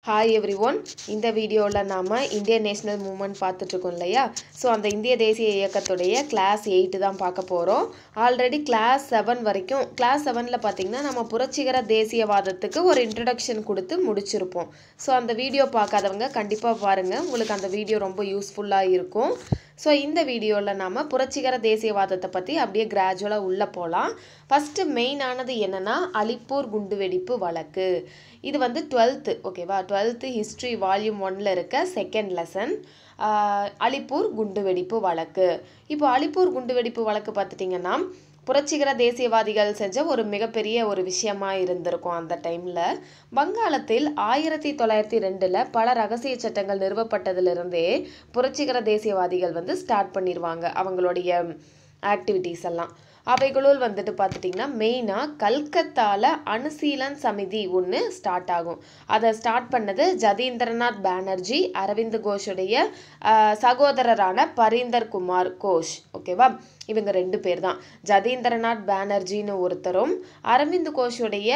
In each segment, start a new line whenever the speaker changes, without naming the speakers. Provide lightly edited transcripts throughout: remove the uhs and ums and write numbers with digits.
Hi everyone, இந்த வீடியோல நாம இந்தியன் நேஷனல் மூவ்மெண்ட் பார்த்துட்டு இருக்கோம் இல்லையா? சோ அந்த இந்திய தேசிய இயக்கத்துடைய கிளாஸ் 8 தான் பார்க்க போறோம். ஆல்ரெடி கிளாஸ் 7 வரைக்கும் கிளாஸ் 7ல பாத்தீங்கன்னா நம்ம புரட்சிகர தேசியவாதத்துக்கு ஒரு இன்ட்ரோடக்ஷன் கொடுத்து முடிச்சிருப்போம். சோ அந்த வீடியோ பார்க்காதவங்க கண்டிப்பா பாருங்க. உங்களுக்கு அந்த வீடியோ ரொம்ப யூஸ்ஃபுல்லா இருக்கும். சோ இந்த வீடியோல நாம புரட்சிகர தேசியவாதத்தை பத்தி அப்படியே கிராஜுவலா உள்ள போலாம். ஃபர்ஸ்ட் மெயின் ஆனது என்னன்னா அலிப்பூர் குண்டுவெடிப்பு வழக்கு. இது வந்து 12th ஓகேவா 12th ஹிஸ்டரி வால்யூம் 1ல இருக்க செகண்ட் லெசன் அலிப்பூர் குண்டுவெடிப்பு வழக்கு. இப்போ அலிப்பூர் குண்டுவெடிப்பு வழக்கு பார்த்துட்டிங்கன்னா புரட்சிகர தேசியவாதிகள் செஞ்ச ஒரு மிகப்பெரிய ஒரு விஷயமா இருந்திருக்கும் அந்த டைம்ல. வங்காளத்தில் 1902ல பல ரகசிய சட்டங்கள் நிறுவப்பட்டதிலிருந்தே புரட்சிகர தேசியவாதிகள் வந்து ஸ்டார்ட் பண்ணிடுவாங்க அவங்களுடைய ஆக்டிவிட்டீஸ் எல்லாம். அவைகளுள் வந்துட்டு பார்த்துட்டிங்கன்னா மெயினாக கல்கத்தாவில் அனுசீலன் சமிதி ஒன்று ஸ்டார்ட் ஆகும். அதை ஸ்டார்ட் பண்ணது ஜதீந்திரநாத் பானர்ஜி அரவிந்த் கோஷுடைய சகோதரரான பரீந்தர் குமார் கோஷ். ஓகேவா, இவங்க ரெண்டு பேர் தான். ஜதீந்திரநாத் பானர்ஜின்னு ஒருத்தரும் அரவிந்த் கோஷுடைய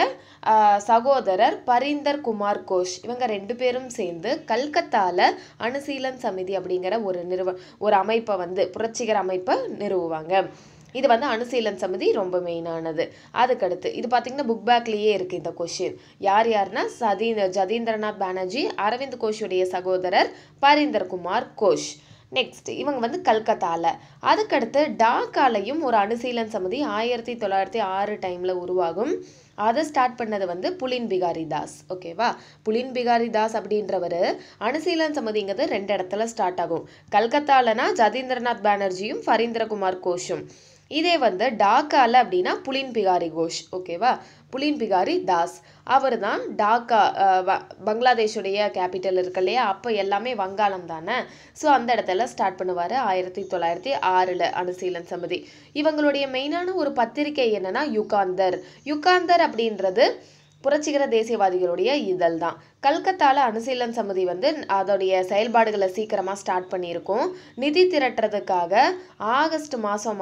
சகோதரர் பரீந்தர் குமார் கோஷ் இவங்க ரெண்டு பேரும் சேர்ந்து கல்கத்தாவில் அனுசீலன் சமிதி அப்படிங்கிற ஒரு அமைப்பை வந்து புரட்சிகர அமைப்பை நிறுவுவாங்க. இது வந்து அனுசீலன் சமிதி ரொம்ப மெயினானது. அதுக்கடுத்து இது பார்த்தீங்கன்னா புக் பேக்லேயே இருக்குது இந்த கொஷின். யாருன்னா ஜதீந்திரநாத் பானர்ஜி அரவிந்த் கோஷுடைய சகோதரர் பரீந்தர் குமார் கோஷ். நெக்ஸ்ட் இவங்க வந்து கல்கத்தாவில். அதுக்கடுத்து டாக்காலையும் ஒரு அனுசீலன் சமிதி 1906 டைமில் உருவாகும். அதை ஸ்டார்ட் பண்ணது வந்து புலின் பிகாரி தாஸ். ஓகேவா, புலின் பிகாரி தாஸ் அப்படின்றவர் அனுசீலன் சமிதிங்கிறது 2 இடத்துல ஸ்டார்ட் ஆகும். கல்கத்தாலனா ஜதீந்திரநாத் பானர்ஜியும் பரீந்தரகுமார் கோஷும். இதே வந்து டாக்கால அப்படின்னா புலின் பிகாரி கோஷ். ஓகேவா, புலின் பிகாரி தாஸ் அவர் தான் டாக்கா பங்களாதேஷுடைய கேபிட்டல் இருக்கு இல்லையா, அப்போ எல்லாமே வங்காளம் தானே. ஸோ அந்த இடத்துல ஸ்டார்ட் பண்ணுவார் 1906ல் அனுசீலன் சமிதி. இவங்களுடைய மெயினான ஒரு பத்திரிகை என்னன்னா யுகாந்தர் அப்படின்றது புரட்சிகர தேசியவாதிகளுடைய இதழ் தான். கல்கத்தாவில் அனுசீலன் சமிதி வந்து அதோடைய செயல்பாடுகளை சீக்கிரமாக ஸ்டார்ட் பண்ணியிருக்கோம். நிதி திரட்டுறதுக்காக ஆகஸ்ட் மாதம்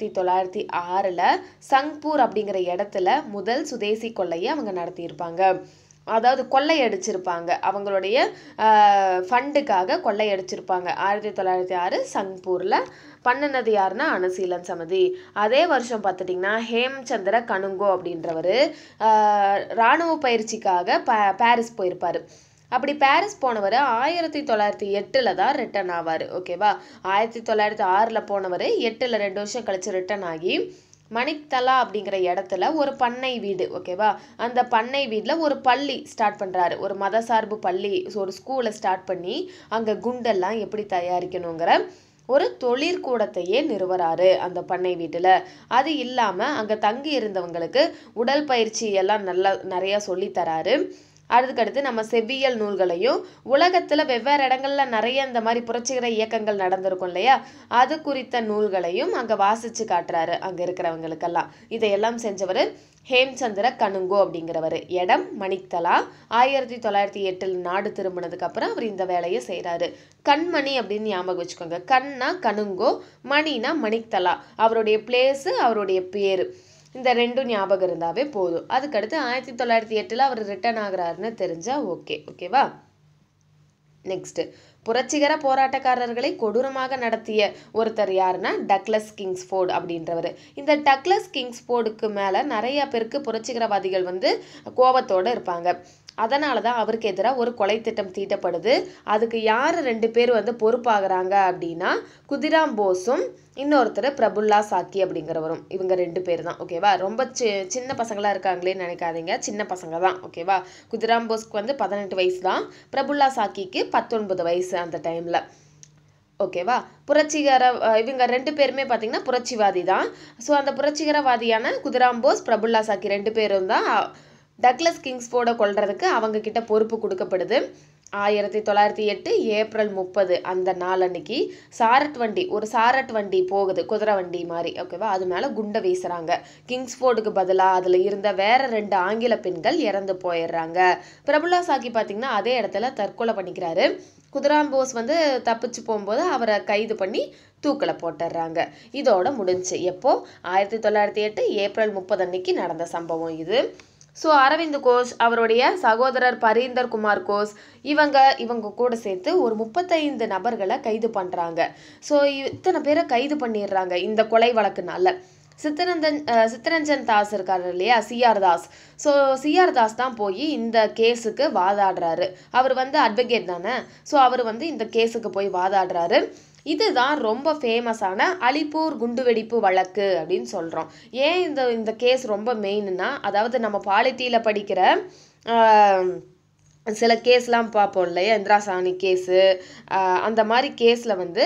1906ல் சங்பூர் அப்படிங்கிற இடத்துல முதல் சுதேசி கொள்ளையை அவங்க நடத்தியிருப்பாங்க. அதாவது கொள்ளையடிச்சிருப்பாங்க, அவங்களுடைய ஃபண்டுக்காக கொள்ளையடிச்சிருப்பாங்க. 1906 சங்பூரில் பண்ணினது யாருன்னா அனுசீலன் சமிதி. அதே வருஷம் பார்த்துட்டிங்கன்னா ஹேம்சந்திர கனுங்கோ அப்படின்றவர் இராணுவ பயிற்சிக்காக பாரிஸ் போயிருப்பார். அப்படி பாரிஸ் போனவர் 1908ல் தான் ரிட்டர்ன் ஆவார். ஓகேவா, 1906ல் போனவர் 8ல் 2 வருஷம் கழிச்சு ரிட்டர்ன் ஆகி மணிக்தலா அப்படிங்கிற இடத்துல ஒரு பண்ணை வீடு. ஓகேவா, அந்த பண்ணை வீட்டில் ஒரு பள்ளி ஸ்டார்ட் பண்ணுறாரு, ஒரு மதசார்பு பள்ளி, ஒரு ஸ்கூலை ஸ்டார்ட் பண்ணி அங்கே குண்டெல்லாம் எப்படி தயாரிக்கணுங்கிற ஒரு தொழிற்கூடத்தையே நிறுவறாரு அந்த பண்ணை வீட்டில். அது இல்லாமல் அங்கே தங்கி இருந்தவங்களுக்கு உடல் பயிற்சி எல்லாம் நிறையா சொல்லித்தராரு. அதுக்கடுத்து நம்ம செவ்வியல் நூல்களையும் உலகத்தில் வெவ்வேறு இடங்களில் நிறைய இந்த மாதிரி புரட்சிகர இயக்கங்கள் நடந்திருக்கும் இல்லையா, அது குறித்த நூல்களையும் அங்கே வாசித்து காட்டுறாரு அங்கே இருக்கிறவங்களுக்கெல்லாம். இதையெல்லாம் செஞ்சவர் ஹேம்சந்திர கனுங்கோ அப்படிங்கிறவர். இடம் மணிக்தலா. 1908ல் நாடு திரும்பினதுக்கு அப்புறம் அவர் இந்த வேலையை செய்கிறாரு. கண்மணி அப்படின்னு ஞாபகம் வச்சுக்கோங்க. கண்ணா கனுங்கோ, மணினா மணிக்தலா, அவருடைய பிளேஸு அவருடைய பேர், இந்த ரெண்டும் ஞாபகம் இருந்தாவே போதும். அதுக்கடுத்து 1908ல் அவர் ரிட்டர்ன் ஆகிறாருன்னு தெரிஞ்சா ஓகேவா. நெக்ஸ்ட் புரட்சிகர போராட்டக்காரர்களை கொடூரமாக நடத்திய ஒருத்தர் யாருன்னா டக்ளஸ் கிங்ஸ்ஃபோர்டு அப்படின்றவர். இந்த டக்ளஸ் கிங்ஸ்ஃபோர்டுக்கு மேலே நிறைய பேருக்கு புரட்சிகரவாதிகள் வந்து கோபத்தோடு இருப்பாங்க. அதனால தான் அவருக்கு எதிராக ஒரு கொலை திட்டம் தீட்டப்படுது. அதுக்கு யார் 2 பேர் வந்து பொறுப்பாகிறாங்க அப்படின்னா குதிராம் போஸும் இன்னொருத்தர் பிரபுல்லா சாக்கி அப்படிங்கிறவரும். இவங்க 2 பேர் தான். ஓகேவா, ரொம்ப சின்ன பசங்களாக இருக்காங்களேன்னு நினைக்காதீங்க, சின்ன பசங்க தான். ஓகேவா, குதிராம் போஸ்க்கு வந்து 18 வயசு தான், பிரபுல்லா சாக்கிக்கு 19 வயசு அந்த டைமில். ஓகேவா, இவங்க 2 பேருமே பார்த்தீங்கன்னா புரட்சிவாதி தான். ஸோ அந்த புரட்சிகரவாதியான குதிராம் போஸ் பிரபுல்லா சாக்கி 2 பேரும் தான் டக்ளஸ் கிங்ஸ்ஃபோர்டை கொல்றதுக்கு அவங்க கிட்ட பொறுப்பு கொடுக்கப்படுது. 1908 ஏப்ரல் 30 அந்த நாள் அன்னைக்கு ஒரு சாரட் வண்டி போகுது, குதிரை வண்டி மாதிரி. ஓகேவா, அது மேலே குண்டை வீசுறாங்க. கிங்ஸ்ஃபோர்டுக்கு பதிலாக அதில் இருந்த வேற 2 ஆங்கில பெண்கள் இறந்து போயிடுறாங்க. பிரபுல்லா சாக்கி பார்த்தீங்கன்னா அதே இடத்துல தற்கொலை பண்ணிக்கிறாரு. குதிராம் போஸ் வந்து தப்பிச்சு போகும்போது அவரை கைது பண்ணி தூக்கில் போட்டுடுறாங்க. இதோட முடிஞ்சு. எப்போ 1908 ஏப்ரல் 30 அன்னைக்கு நடந்த சம்பவம் இது. ஸோ அரவிந்த் கோஷ் அவருடைய சகோதரர் பரீந்தர் குமார் கோஷ் இவங்க கூட சேர்த்து ஒரு 35 நபர்களை கைது பண்ணுறாங்க. ஸோ இத்தனை பேரை கைது பண்ணிடுறாங்க இந்த கொலை வழக்குனால. சித்தரஞ்சன் தாஸ் இருக்காரு இல்லையா, C R Das. So C R Das தான் போய் இந்த கேஸுக்கு வாதாடுறாரு. அவர் அட்வொகேட் தானே. ஸோ அவர் இந்த கேஸுக்கு போய் வாதாடுறாரு. இதுதான் ரொம்ப ஃபேமஸான அலிப்பூர் குண்டுவெடிப்பு வழக்கு அப்படின்னு சொல்கிறோம். ஏன் இந்த கேஸ் ரொம்ப மெயின்னா, அதாவது நம்ம பாலிட்டியில் படிக்கிற சில கேஸ்லாம் பார்ப்போம் இல்லையா, இந்திரா சாணி கேஸு, அந்த மாதிரி கேஸில்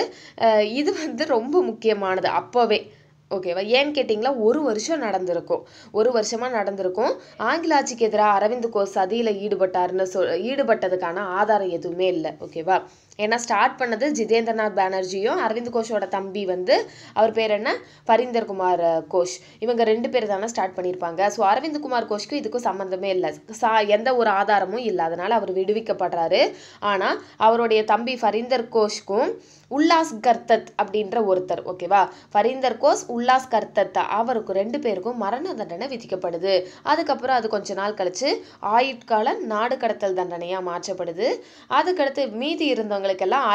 இது ரொம்ப முக்கியமானது அப்போவே. ஓகேவா? ஏன்னு கேட்டிங்களா, ஒரு வருஷம் நடந்திருக்கும், ஒரு வருஷமாக நடந்திருக்கும். ஆங்கில ஆட்சிக்கு எதிராக அரவிந்த் கோஷ் சதியில் ஈடுபட்டதுக்கான ஆதாரம் எதுவுமே இல்லை. ஓகேவா? ஏன்னா ஸ்டார்ட் பண்ணது ஜிதேந்திரநாத் பானர்ஜியும் அரவிந்த் கோஷோட தம்பி அவர் பேர் என்ன, பரீந்தர் குமார் கோஷ். இவங்க 2 பேர் தானே ஸ்டார்ட் பண்ணியிருப்பாங்க. ஸோ அரவிந்த் குமார் கோஷ்க்கும் இதுக்கும் சம்மந்தமே இல்லை, எந்த ஒரு ஆதாரமும் இல்லை. அதனால் அவர் விடுவிக்கப்படுறாரு. ஆனால் அவருடைய தம்பி பரீந்தர் கோஷ்க்கும் உல்லாஸ் கர்த்தத் அப்படின்ற ஒருத்தர், ஓகேவா, பரீந்தர் கோஷ், உல்லாஸ் கர்த்தத், அவருக்கு 2 பேருக்கும் மரண தண்டனை விதிக்கப்படுது. அதுக்கப்புறம் அது கொஞ்ச நாள் கழிச்சு ஆயுட்கால நாடு கடத்தல் தண்டனையாக மாற்றப்படுது. அதுக்கடுத்து மீதி இருந்தவங்களுக்கெல்லாம்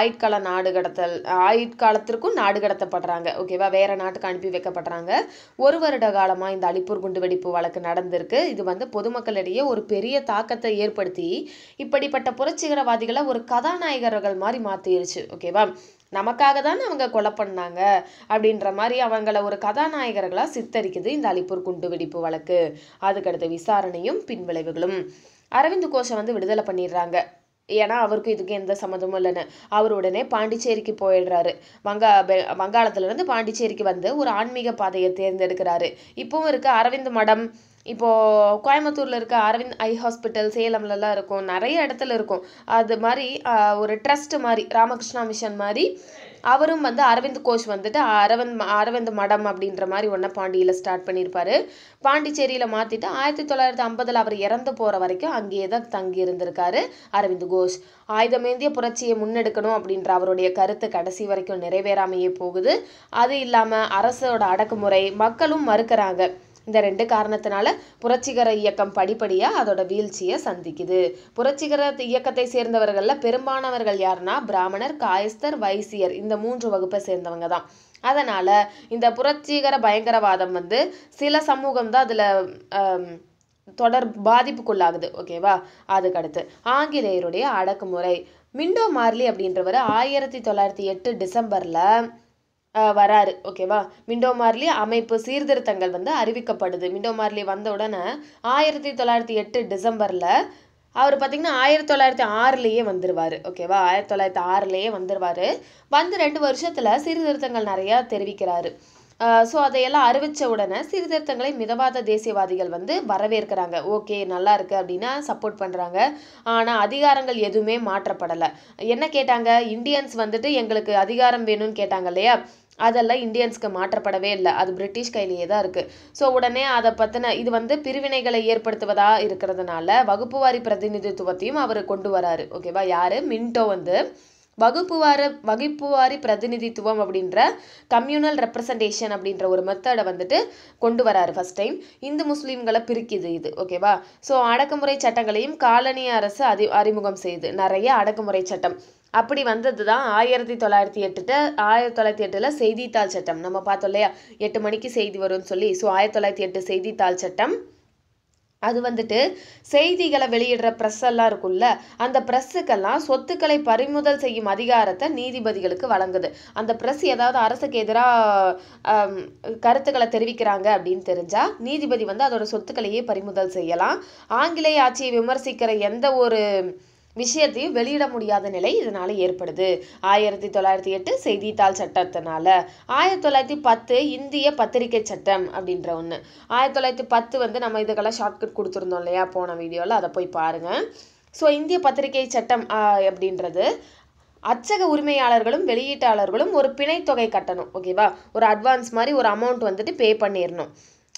ஆயுட்காலத்திற்கும் நாடு கடத்தப்படுறாங்க. ஓகேவா? வேற நாட்டுக்கு அனுப்பி வைக்கப்படுறாங்க. 1 வருட காலமாக இந்த அலிப்பூர் குண்டுவெடிப்பு வழக்கு நடந்திருக்கு. இது பொதுமக்களிடையே ஒரு பெரிய தாக்கத்தை ஏற்படுத்தி இப்படிப்பட்ட புரட்சிகரவாதிகளை ஒரு கதாநாயகர்கள் மாதிரி மாற்றிருச்சு. ஓகேவா? நமக்காக தான் அவங்க கொலை பண்ணாங்க அப்படின்ற மாதிரி அவங்கள ஒரு கதாநாயகர்களாக சித்தரிக்குது இந்த அலிப்பூர் குண்டுவெடிப்பு வழக்கு. அதுக்கடுத்த விசாரணையும் பின்விளைவுகளும். அரவிந்த் கோஷை விடுதலை பண்ணிடுறாங்க. ஏன்னா அவருக்கு இதுக்கு எந்த சம்மந்தமும் இல்லைன்னு. அவர் உடனே பாண்டிச்சேரிக்கு போயிடுறாரு. வங்காளத்துலேருந்து பாண்டிச்சேரிக்கு ஒரு ஆன்மீக பாதையை தேர்ந்தெடுக்கிறாரு. இப்போவும் இருக்க அரவிந்த் மடம், இப்போது கோயம்புத்தூரில் இருக்க அரவிந்த் ஐ ஹாஸ்பிட்டல், சேலம்லலாம் இருக்கும், நிறைய இடத்துல இருக்கும். அது மாதிரி ஒரு ட்ரஸ்ட் மாதிரி, ராமகிருஷ்ணா மிஷன் மாதிரி அவரும் அரவிந்த் கோஷ் அரவிந்த் மடம் அப்படின்ற மாதிரி ஒன்று பாண்டியில் ஸ்டார்ட் பண்ணியிருப்பாரு. பாண்டிச்சேரியில் மாற்றிட்டு 1950 அவர் இறந்து போகிற வரைக்கும் அங்கேயே தான் தங்கி இருந்திருக்காரு அரவிந்த் கோஷ். ஆயுதமேந்திய புரட்சியை முன்னெடுக்கணும் அப்படின்ற அவருடைய கருத்து கடைசி வரைக்கும் நிறைவேறாமையே போகுது. அது இல்லாமல் அரசோட அடக்குமுறை மக்களும் மறுக்கிறாங்க. இந்த 2 காரணத்தினால புரட்சிகர இயக்கம் படிப்படியாக அதோட வீழ்ச்சியை சந்திக்குது. புரட்சிகர இயக்கத்தை சேர்ந்தவர்களில் பெரும்பாலானவர்கள் யாருன்னா பிராமணர், காயஸ்தர், வைசியர், இந்த 3 வகுப்பை சேர்ந்தவங்க தான். அதனால் இந்த புரட்சிகர பயங்கரவாதம் சில சமூகம் தான் அதில் பாதிப்புக்குள்ளாகுது. ஓகேவா? அதுக்கடுத்து ஆங்கிலேயருடைய அடக்குமுறை. மிண்டோ மார்லி அப்படின்றவர் 1908 டிசம்பரில் வராரு. ஓகேவா? மிண்டோ மார்லி அமைப்பு சீர்திருத்தங்கள் அறிவிக்கப்படுது. மிண்டோ மார்லி வந்த உடனே 1908 டிசம்பரில் அவர் பார்த்திங்கன்னா 1906லேயே வந்துடுவார். ஓகேவா? 1906லேயே வந்துடுவார். 2 வருஷத்தில் சீர்திருத்தங்கள் நிறையா தெரிவிக்கிறாரு. ஸோ அதையெல்லாம் அறிவித்த உடனே சீர்திருத்தங்களை மிதவாத தேசியவாதிகள் வரவேற்கிறாங்க. ஓகே, நல்லா இருக்குது அப்படின்னா சப்போர்ட் பண்ணுறாங்க. ஆனால் அதிகாரங்கள் எதுவுமே மாற்றப்படலை. என்ன கேட்டாங்க, இந்தியன்ஸ் எங்களுக்கு அதிகாரம் வேணும்னு கேட்டாங்க இல்லையா, அதெல்லாம் இந்தியன்ஸ்க்கு மாற்றப்படவே இல்லை. அது பிரிட்டிஷ் கையிலேயே தான் இருக்குது. ஸோ உடனே அதை பற்றின இது பிரிவினைகளை ஏற்படுத்துவதாக இருக்கிறதுனால வகுப்புவாரி பிரதிநிதித்துவத்தையும் அவர் கொண்டு வராரு. ஓகேவா? யார்? மின்டோ வகுப்புவாரி பிரதிநிதித்துவம் அப்படின்ற கம்யூனல் ரெப்ரசன்டேஷன் அப்படின்ற ஒரு மெத்தடை கொண்டு வராரு ஃபர்ஸ்ட் டைம். இந்து முஸ்லீம்களை பிரிக்குது இது. ஓகேவா? ஸோ அடக்குமுறை சட்டங்களையும் காலனிய அரசு அறிமுகம் செய்யுது. நிறைய அடக்குமுறை சட்டம் அப்படி வந்தது தான் 1908 செய்தித்தாள் சட்டம். நம்ம பார்த்தோம் இல்லையா, 8 மணிக்கு செய்தி வரும்னு சொல்லி. ஸோ 1908 செய்தித்தாள் சட்டம். அது செய்திகளை வெளியிடுற ப்ரெஸ் எல்லாம் இருக்குல்ல, அந்த ப்ரெஸ்ஸுக்கெல்லாம் சொத்துக்களை பறிமுதல் செய்யும் அதிகாரத்தை நீதிபதிகளுக்கு வழங்குது. அந்த ப்ரெஸ் ஏதாவது அரசுக்கு எதிராக கருத்துக்களை தெரிவிக்கிறாங்க அப்படின்னு தெரிஞ்சால் நீதிபதி அதோட சொத்துக்களையே பறிமுதல் செய்யலாம். ஆங்கிலேய ஆட்சியை விமர்சிக்கிற எந்த ஒரு விஷயத்தையும் வெளியிட முடியாத நிலை இதனால ஏற்படுது. 1908 செய்தித்தாள் சட்டத்தினால. 1910 இந்திய பத்திரிகை சட்டம் அப்படின்ற ஒன்று. 1910 நம்ம இதுக்கெல்லாம் ஷார்ட்கட் கொடுத்துருந்தோம் இல்லையா போன வீடியோவில், அதை போய் பாருங்கள். ஸோ இந்திய பத்திரிகை சட்டம் அப்படின்றது அச்சக உரிமையாளர்களும் வெளியீட்டாளர்களும் ஒரு பிணைத்தொகை கட்டணும். ஓகேவா? ஒரு அட்வான்ஸ் மாதிரி ஒரு அமௌண்ட் பே பண்ணிடணும்.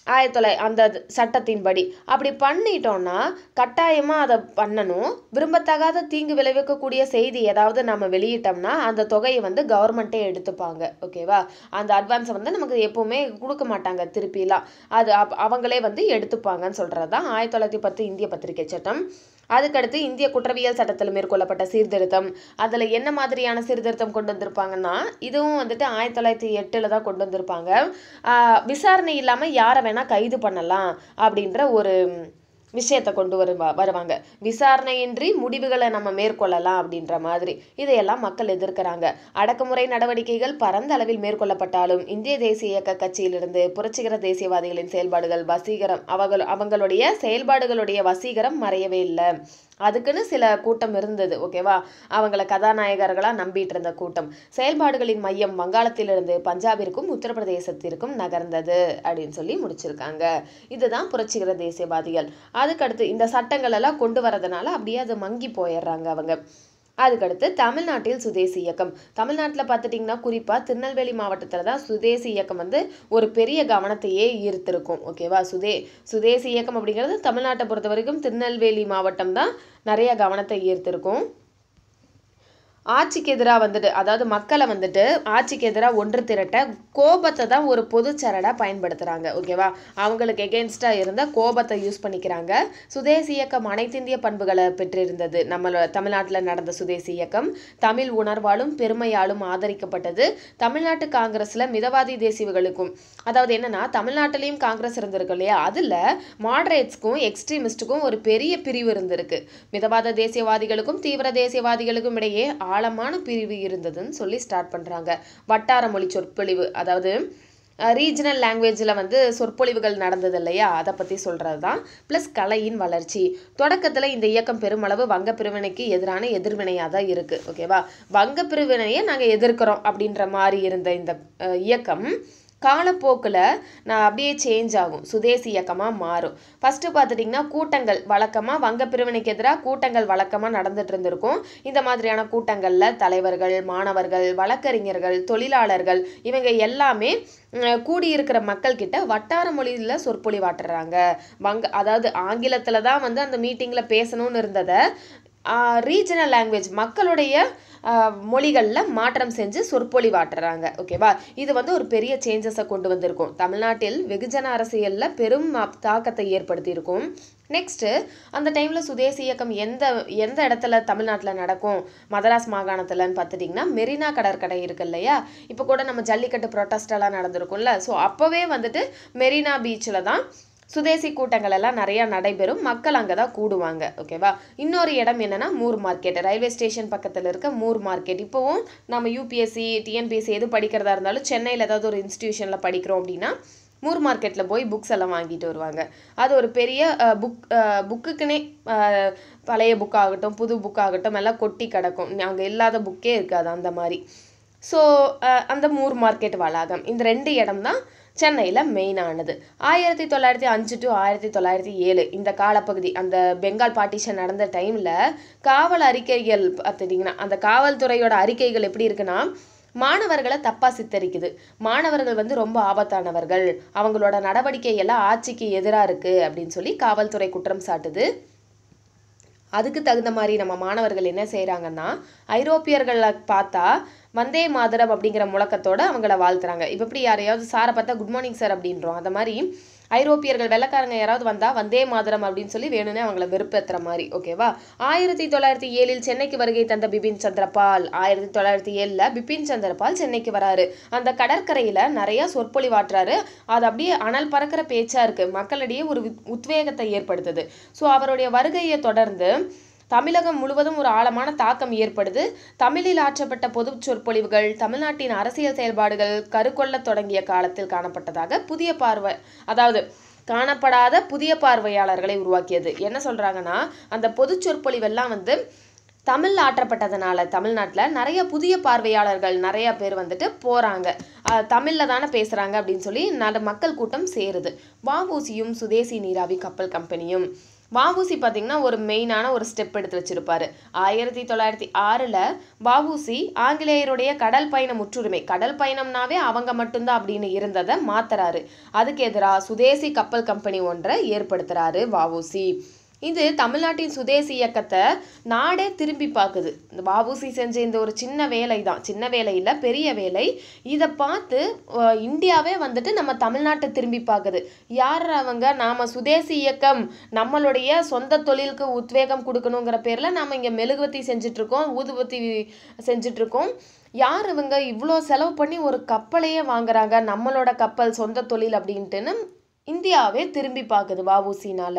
அந்த சட்டத்தின்படி அப்படி பண்ணிட்டோம்னா கட்டாயமாக அதை பண்ணணும். விரும்பத்தகாத தீங்கு விளைவிக்கக்கூடிய செய்தி ஏதாவது நம்ம வெளியிட்டோம்னா அந்த தொகையை வந்து கவர்மெண்ட்டே எடுத்துப்பாங்க. ஓகேவா? அந்த அட்வான்ஸை வந்து நமக்கு எப்போவுமே கொடுக்க மாட்டாங்க திருப்பிலாம். அது அவங்களே வந்து எடுத்துப்பாங்கன்னு சொல்கிறது தான் 1910 இந்திய பத்திரிகை சட்டம். அதுக்கடுத்து இந்திய குற்றவியல் சட்டத்தில் மேற்கொள்ளப்பட்ட சீர்திருத்தம். அதில் என்ன மாதிரியான சீர்திருத்தம் கொண்டு வந்திருப்பாங்கன்னா, இதுவும் வந்துட்டு 1908 தான் கொண்டு வந்திருப்பாங்க. விசாரணை இல்லாமல் யாரை வேணால் கைது பண்ணலாம் அப்படின்ற ஒரு விஷயத்தை கொண்டு வருவாங்க. விசாரணையின்றி முடிவுகளை நம்ம மேற்கொள்ளலாம் அப்படின்ற மாதிரி. இதையெல்லாம் மக்கள் எதிர்க்கிறாங்க. அடக்குமுறை நடவடிக்கைகள் பரந்த அளவில் மேற்கொள்ளப்பட்டாலும் இந்திய தேசிய இயக்க கட்சியிலிருந்து புரட்சிகர தேசியவாதிகளின் செயல்பாடுகள் வசீகரம் அவங்களுடைய செயல்பாடுகளுடைய வசீகரம் மறையவே இல்லை. அதுக்குன்னு சில கூட்டம் இருந்தது. ஓகேவா? அவங்கள கதாநாயகர்களாக நம்பிட்டு இருந்த கூட்டம். செயல்பாடுகளின் மையம் வங்காளத்திலிருந்து பஞ்சாபிற்கும் உத்தரப்பிரதேசத்திற்கும் நகர்ந்தது அப்படின்னு சொல்லி முடிச்சிருக்காங்க. இதுதான் புரட்சிகர தேசியவாதிகள். அதுக்கடுத்து இந்த சட்டங்கள் எல்லாம் கொண்டு வரதுனால அப்படியே அது மங்கி போயிடுறாங்க அவங்க. அதுக்கடுத்து தமிழ்நாட்டில் சுதேசி இயக்கம். தமிழ்நாட்டில் பார்த்துட்டிங்கன்னா குறிப்பாக திருநெல்வேலி மாவட்டத்தில் தான் சுதேசி இயக்கம் வந்து ஒரு பெரிய கவனத்தையே ஈர்த்திருக்கும். ஓகேவா? சுதேசி இயக்கம் அப்படிங்கிறது தமிழ்நாட்டை பொறுத்த வரைக்கும் திருநெல்வேலி மாவட்டம் தான் நிறைய கவனத்தை ஈர்த்திருக்கும். ஆட்சிக்கு எதிராக வந்துட்டு, அதாவது மக்களை வந்துட்டு ஆட்சிக்கு எதிராக ஒன்று திரட்ட கோபத்தை தான் ஒரு பொதுச்சரடாக பயன்படுத்துகிறாங்க. ஓகேவா? அவங்களுக்கு எகென்ஸ்டாக இருந்த கோபத்தை யூஸ் பண்ணிக்கிறாங்க. சுதேசி இயக்கம் அனைத்திந்திய பண்புகளை பெற்றிருந்தது. தமிழ்நாட்டில் நடந்த சுதேசி இயக்கம் தமிழ் உணர்வாலும் பெருமையாலும் ஆதரிக்கப்பட்டது. தமிழ்நாட்டு காங்கிரஸில் மிதவாதி தேசியர்களுக்கும், அதாவது என்னன்னா தமிழ்நாட்டிலையும் காங்கிரஸ் இருந்திருக்கு இல்லையா, அதில் மாடரேட்ஸ்க்கும் எக்ஸ்ட்ரீமிஸ்டுக்கும் ஒரு பெரிய பிரிவு இருந்திருக்கு. மிதவாத தேசியவாதிகளுக்கும் தீவிர தேசியவாதிகளுக்கும் இடையே ஆழமான பிரிவு இருந்ததுன்னு சொல்லி ஸ்டார்ட் பண்ணுறாங்க. வட்டார மொழி சொற்பொழிவு, அதாவது ரீஜனல் லாங்குவேஜில் வந்து சொற்பொழிவுகள் நடந்தது இல்லையா, அதை பற்றி சொல்கிறது தான். ப்ளஸ் கலையின் வளர்ச்சி. தொடக்கத்தில் இந்த இயக்கம் பெருமளவு வங்க பிரிவினைக்கு எதிரான எதிர்வினையாக தான் இருக்குது. ஓகேவா? வங்க பிரிவினையை நாங்கள் எதிர்க்கிறோம் அப்படின்ற மாதிரி இருந்த இந்த இயக்கம் காலப்போக்கில் நான் அப்படியே சேஞ்ச் ஆகும், சுதேசி இயக்கமாக மாறும். ஃபஸ்ட்டு பார்த்துட்டிங்கன்னா கூட்டங்கள் வழக்கமாக வங்க பிரிவினைக்கு எதிராக கூட்டங்கள் வழக்கமாக நடந்துட்டு இருந்திருக்கும். இந்த மாதிரியான கூட்டங்களில் தலைவர்கள், மாணவர்கள், வழக்கறிஞர்கள், தொழிலாளர்கள் இவங்க எல்லாமே கூடியிருக்கிற மக்கள்கிட்ட வட்டார மொழியில் சொற்பொழிவாட்டுறாங்க. அதாவது ஆங்கிலத்தில் தான் வந்து அந்த மீட்டிங்கில் பேசணும்னு இருந்ததை ரீஜனல் லாங்குவேஜ் மக்களுடைய மொழிகளில் மாற்றம் செஞ்சு சொற்பொழிவாட்டுறாங்க. ஓகேவா? இது வந்து ஒரு பெரிய சேஞ்சஸை கொண்டு வந்திருக்கும். தமிழ்நாட்டில் வெகுஜன அரசியலில் பெரும் தாக்கத்தை ஏற்படுத்தியிருக்கும். நெக்ஸ்ட்டு அந்த டைமில் சுதேசி இயக்கம் எந்த இடத்துல தமிழ்நாட்டில் நடக்கும், மதராஸ் மாகாணத்தில்னு பார்த்துட்டிங்கன்னா மெரினா கடற்கரை இருக்கு இல்லையா, இப்போ கூட நம்ம ஜல்லிக்கட்டு ப்ரொட்டஸ்டெல்லாம் நடந்திருக்கும்ல, ஸோ அப்போவே வந்துட்டு மெரினா பீச்சில் தான் சுதேசி கூட்டங்கள் எல்லாம் நிறையா நடைபெறும். மக்கள் அங்கே தான் கூடுவாங்க. ஓகேவா? இன்னொரு இடம் என்னென்னா மூர் மார்க்கெட், ரயில்வே ஸ்டேஷன் பக்கத்தில் இருக்க மூர் மார்க்கெட். இப்போவும் நம்ம UPSC TNPSC எது படிக்கிறதா இருந்தாலும் சென்னையில் ஏதாவது ஒரு இன்ஸ்டிடியூஷனில் படிக்கிறோம் அப்படின்னா மூர் மார்க்கெட்டில் போய் புக்ஸ் எல்லாம் வாங்கிட்டு வருவாங்க. அது ஒரு பெரிய புக்குக்குன்னே பழைய புக்காகட்டும் புது புக்காகட்டும் எல்லாம் கொட்டி கிடக்கும். அங்கே இல்லாத புக்கே இருக்காது அந்த மாதிரி. ஸோ அந்த மூர் மார்க்கெட் வளாகம், இந்த 2 இடம் தான் சென்னையில் மெயினானது. 1905 to 1907 இந்த காலப்பகுதி, அந்த பெங்கால் பார்ட்டிஷன் நடந்த டைமில் காவல் அறிக்கைகள் பார்த்துட்டிங்கன்னா அந்த காவல்துறையோட அறிக்கைகள் எப்படி இருக்குன்னா, மாணவர்களை தப்பாக சித்தரிக்குது. மாணவர்கள் வந்து ரொம்ப ஆபத்தானவர்கள், அவங்களோட நடவடிக்கை எல்லாம் ஆட்சிக்கு எதிராக இருக்குது அப்படின்னு சொல்லி காவல்துறை குற்றம் சாட்டுது. அதுக்கு தகுந்த மாதிரி நம்ம மாணவர்கள் என்ன செய்கிறாங்கன்னா, ஐரோப்பியர்களை பார்த்தா வந்தே மாதரம் அப்படிங்கிற முழக்கத்தோடு அவங்கள வாழ்த்துறாங்க. இப்போ எப்படி யாரையாவது சாரை பார்த்தா குட் மார்னிங் சார் அப்படின்றோம், அந்த மாதிரி ஐரோப்பியர்கள் வெள்ளக்காரங்க யாராவது வந்தால் வந்தே மாதரம் அப்படின்னு சொல்லி வேணும்னே அவங்கள வெறுப்பேற்றுற மாதிரி. ஓகேவா? 1907 சென்னைக்கு வருகை தந்த பிபின் சந்திரபால், 1907 பிபின் சந்திரபால் சென்னைக்கு வராரு. அந்த கடற்கரையில் நிறையா சொற்பொழிவாற்றுறாரு. அது அப்படியே அனல் பறக்கிற பேச்சாக இருக்குது, மக்களிடையே ஒரு உத்வேகத்தை ஏற்படுத்துது. ஸோ அவருடைய வருகையை தொடர்ந்து தமிழகம் முழுவதும் ஒரு ஆழமான தாக்கம் ஏற்படுது. தமிழில் ஆற்றப்பட்ட பொது சொற்பொழிவுகள் தமிழ்நாட்டின் அரசியல் செயல்பாடுகள் கருக்கொள்ள தொடங்கிய காலத்தில் காணப்பட்டதாக காணப்படாத புதிய பார்வையாளர்களை உருவாக்கியது. என்ன சொல்கிறாங்கன்னா, அந்த பொது சொற்பொழிவெல்லாம் வந்து தமிழ் ஆற்றப்பட்டதுனால தமிழ்நாட்டில் நிறைய புதிய பார்வையாளர்கள் நிறைய பேர் வந்துட்டு போகிறாங்க, தமிழில் தானே பேசுகிறாங்க அப்படின்னு சொல்லி மக்கள் கூட்டம் சேருது. வஉசியும் சுதேசி நீராவி கப்பல் கம்பெனியும் வஉசி பார்த்தீங்கன்னா ஒரு மெயினான ஒரு ஸ்டெப் எடுத்து வச்சிருப்பாரு. 1906ல் வஉசி ஆங்கிலேயருடைய கடல் பயண முற்றுரிமை, கடல் பயணம்னாவே அவங்க மட்டும்தான் அப்படின்னு இருந்ததை மாத்துறாரு. அதுக்கு எதிராக சுதேசி கப்பல் கம்பெனி ஒன்றை ஏற்படுத்துறாரு வஉசி. இது தமிழ்நாட்டின் சுதேசி இயக்கத்தை நாடே திரும்பி பார்க்குது. இந்த வஉசி செஞ்ச இந்த ஒரு சின்ன வேலை தான், சின்ன வேலை இல்லை பெரிய வேலை. இதை பார்த்து இந்தியாவே வந்துட்டு நம்ம தமிழ்நாட்டை திரும்பி பார்க்குது. யார் அவங்க? நாம் சுதேசி இயக்கம், நம்மளுடைய சொந்த தொழிலுக்கு உத்வேகம் கொடுக்கணுங்கிற பேரில் நாம் இங்கே மெழுகுவத்தி செஞ்சிட்ருக்கோம், ஊதுபத்தி செஞ்சிட்ருக்கோம். யார் இவங்க? இவ்வளோ செலவு பண்ணி ஒரு கப்பலையே வாங்குறாங்க, நம்மளோட கப்பல் சொந்த தொழில் அப்படின்ட்டுன்னு இந்தியாவே திரும்பி பார்க்குது வஉசினால.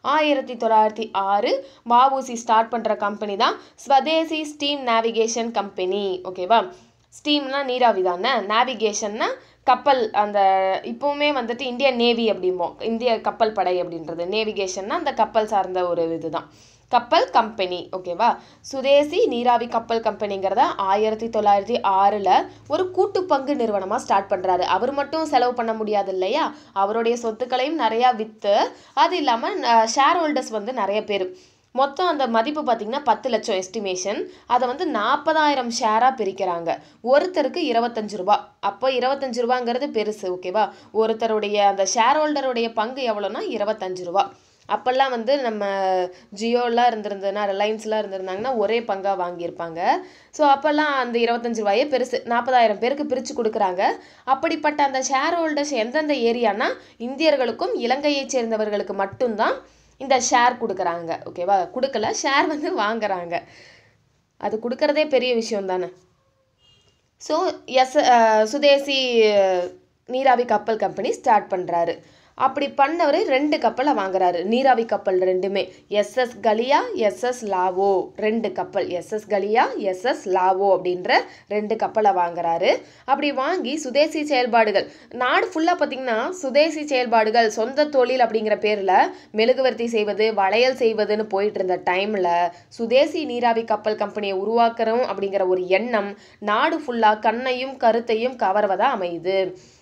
1906 வஉசி ஸ்டார்ட் பண்ணுற கம்பெனி தான் ஸ்வதேசி ஸ்டீம் நேவிகேஷன் கம்பெனி. ஓகேவா? ஸ்டீம்னா நீராவி தானே, நேவிகேஷன்னா கப்பல். அந்த இப்போவுமே வந்துட்டு இந்தியன் நேவி அப்படிம்போம், இந்திய கப்பல் படை அப்படின்றது. நேவிகேஷன்னா அந்த கப்பல் சார்ந்த ஒரு இதுதான், கப்பல் கம்பெனி. ஓகேவா? சுதேசி நீராவி கப்பல் கம்பெனிங்கிறத 1906ல் ஒரு கூட்டு பங்கு நிறுவனமாக ஸ்டார்ட் பண்ணுறாரு. அவர் மட்டும் செலவு பண்ண முடியாது இல்லையா, அவருடைய சொத்துக்களையும் நிறையா விற்று, அது இல்லாமல் ஷேர் ஹோல்டர்ஸ் வந்து நிறைய பேர். மொத்தம் அந்த மதிப்பு பார்த்திங்கன்னா 10 லட்சம் எஸ்டிமேஷன். அதை வந்து 40,000 ஷேராக பிரிக்கிறாங்க. ஒருத்தருக்கு 25 ரூபா. அப்போ 25 ரூபாங்கிறது பெருசு. ஓகேவா? ஒருத்தருடைய அந்த ஷேர் ஹோல்டருடைய பங்கு எவ்வளோன்னா 25 ரூபா. அப்போல்லாம் வந்து நம்ம ஜியோலாம் இருந்திருந்ததுன்னா, ரிலையன்ஸ்லாம் இருந்திருந்தாங்கன்னா ஒரே பங்காக வாங்கியிருப்பாங்க. ஸோ அப்போல்லாம் அந்த 25 ரூபாயே பெருசு. 40,000 பேருக்கு பிரித்து கொடுக்குறாங்க. அப்படிப்பட்ட அந்த ஷேர் ஹோல்டர்ஸ் எந்தெந்த ஏரியானா இந்தியர்களுக்கும் இலங்கையை சேர்ந்தவர்களுக்கு மட்டும்தான் இந்த ஷேர் கொடுக்குறாங்க. ஓகேவா? கொடுக்கல, ஷேர் வந்து வாங்குறாங்க. அது கொடுக்கறதே பெரிய விஷயம் தானே. ஸோ சுதேசி நீராவி கப்பல் கம்பெனி ஸ்டார்ட் பண்ணுறாரு. அப்படி பண்ணவர் 2 கப்பலை வாங்குறாரு, நீராவி கப்பல் ரெண்டுமே. SS கலியா, SS லாவோ, 2 கப்பல். SS கலியா, SS லாவோ அப்படின்ற 2 கப்பலை வாங்குறாரு. அப்படி வாங்கி சுதேசி செயல்பாடுகள், நாடு ஃபுல்லாக பார்த்திங்கன்னா சுதேசி செயல்பாடுகள், சொந்த தொழில் அப்படிங்கிற பேரில் மெழுகுவர்த்தி செய்வது, வளையல் செய்வதுன்னு போயிட்டு இருந்த டைமில் சுதேசி நீராவி கப்பல் கம்பெனியை உருவாக்குறோம் அப்படிங்கிற ஒரு எண்ணம் நாடு ஃபுல்லாக கண்ணையும் கருத்தையும் கவர்வதாக அமையுது.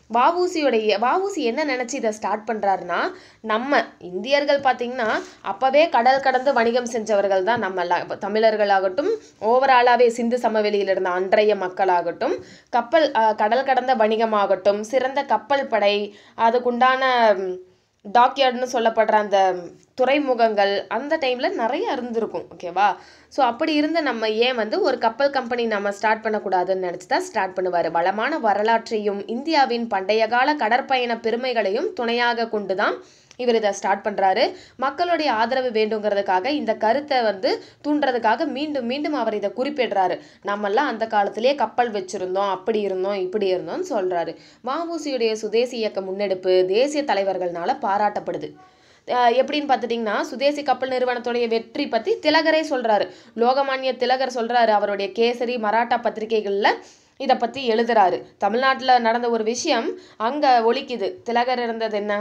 வஉசி என்ன நினச்சி இதை ஸ்டார்ட் பண்ணுறாருன்னா, நம்ம இந்தியர்கள் பார்த்திங்கன்னா அப்போவே கடல் கடந்து வணிகம் செஞ்சவர்கள் தான் நம்ம தமிழர்களாகட்டும், ஓவராலாகவே சிந்து சமவெளியில் இருந்த அன்றைய மக்களாகட்டும், கடல் கடந்த வணிகமாகட்டும், சிறந்த கப்பல் படை, அதுக்குண்டான டாக்யார்டுன்னு சொல்லப்படுற அந்த துறைமுகங்கள் அந்த டைமில் நிறைய இருந்திருக்கும். ஓகேவா? ஸோ அப்படி இருந்த நம்ம ஏன் வந்து ஒரு கப்பல் கம்பெனி நம்ம ஸ்டார்ட் பண்ணக்கூடாதுன்னு நினச்சி தான் ஸ்டார்ட் பண்ணுவார். வளமான வரலாற்றையும் இந்தியாவின் பண்டைய கால கடற்பயண பெருமைகளையும் துணையாக கொண்டு தான் இவர் இதை ஸ்டார்ட் பண்ணுறாரு. மக்களுடைய ஆதரவு வேண்டுங்கிறதுக்காக, இந்த கருத்தை வந்து தூண்டுறதுக்காக மீண்டும் மீண்டும் அவர் இதை குறிப்பிடுறாரு. நம்மெல்லாம் அந்த காலத்திலே கப்பல் வச்சுருந்தோம், அப்படி இருந்தோம், இப்படி இருந்தோம்னு சொல்கிறாரு. வஉசியுடைய சுதேசி இயக்க முன்னெடுப்பு தேசிய தலைவர்களால் பாராட்டப்படுது. எப்படின்னு பார்த்துட்டிங்கன்னா, சுதேசி கப்பல் நிறுவனத்துடைய வெற்றி பற்றி திலகரே சொல்கிறாரு. லோகமானிய திலகர் சொல்கிறாரு, அவருடைய கேசரி மராட்டா பத்திரிகைகளில் இதை பற்றி எழுதுறாரு. தமிழ்நாட்டில் நடந்த ஒரு விஷயம் அங்கே ஒலிக்குது. திலகர் இருந்தது என்ன,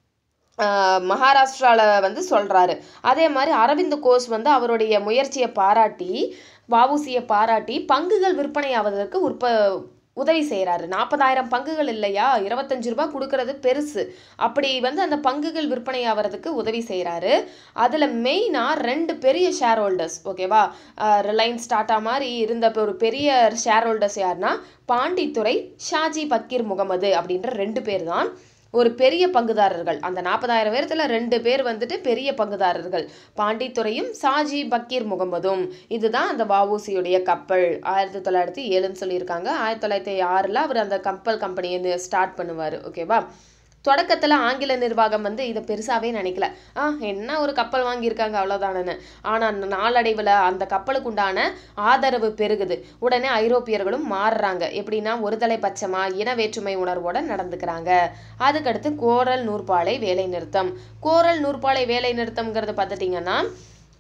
மகாராஷ்டிராவில் வந்து சொல்கிறாரு. அதே மாதிரி அரவிந்த் கோஷ் வந்து அவருடைய முயற்சியை பாராட்டி, வஉசியை பாராட்டி பங்குகள் விற்பனை ஆவதற்கு உதவி செய்கிறாரு. 40,000 பங்குகள் இல்லையா, 25 ரூபா கொடுக்கறது பெருசு. அப்படி வந்து அந்த பங்குகள் விற்பனை ஆகிறதுக்கு உதவி செய்கிறாரு. அதில் மெயினாக 2 பெரிய ஷேர் ஹோல்டர்ஸ். ஓகேவா? ரிலையன்ஸ் டாட்டா மாதிரி இருந்த ஒரு பெரிய ஷேர் ஹோல்டர்ஸ் யாருன்னா பாண்டித்துறை, ஷாஜி பக்கீர் முகமது அப்படின்ற 2 பேர் தான் ஒரு பெரிய பங்குதாரர்கள். அந்த 40,000 பேர்த்தில் 2 பேர் வந்துட்டு பெரிய பங்குதாரர்கள், பாண்டித்துறையும் ஷாஜி பக்கீர் முகமதும். இதுதான் அந்த வஉசியுடைய கப்பல். 1907ன்னு சொல்லியிருக்காங்க. 1906ல் அவர் அந்த கப்பல் கம்பெனியை ஸ்டார்ட் பண்ணுவார். ஓகேவா? தொடக்கத்தில் ஆங்கில நிர்வாகம் வந்து இதை பெருசாகவே நினைக்கல. என்ன ஒரு கப்பல் வாங்கியிருக்காங்க அவ்வளோதானு. ஆனால் நாளடைவில் அந்த கப்பலுக்கு உண்டான ஆதரவு பெருகுது. உடனே ஐரோப்பியர்களும் மாறுறாங்க. எப்படின்னா ஒருதலை பட்சமாக இன வேற்றுமை உணர்வோடு நடந்துக்கிறாங்க. அதுக்கடுத்து கோரல் நூற்பாலை வேலை நிறுத்தம். கோரல் நூற்பாலை வேலை நிறுத்தம்ங்கிறது பார்த்துட்டிங்கன்னா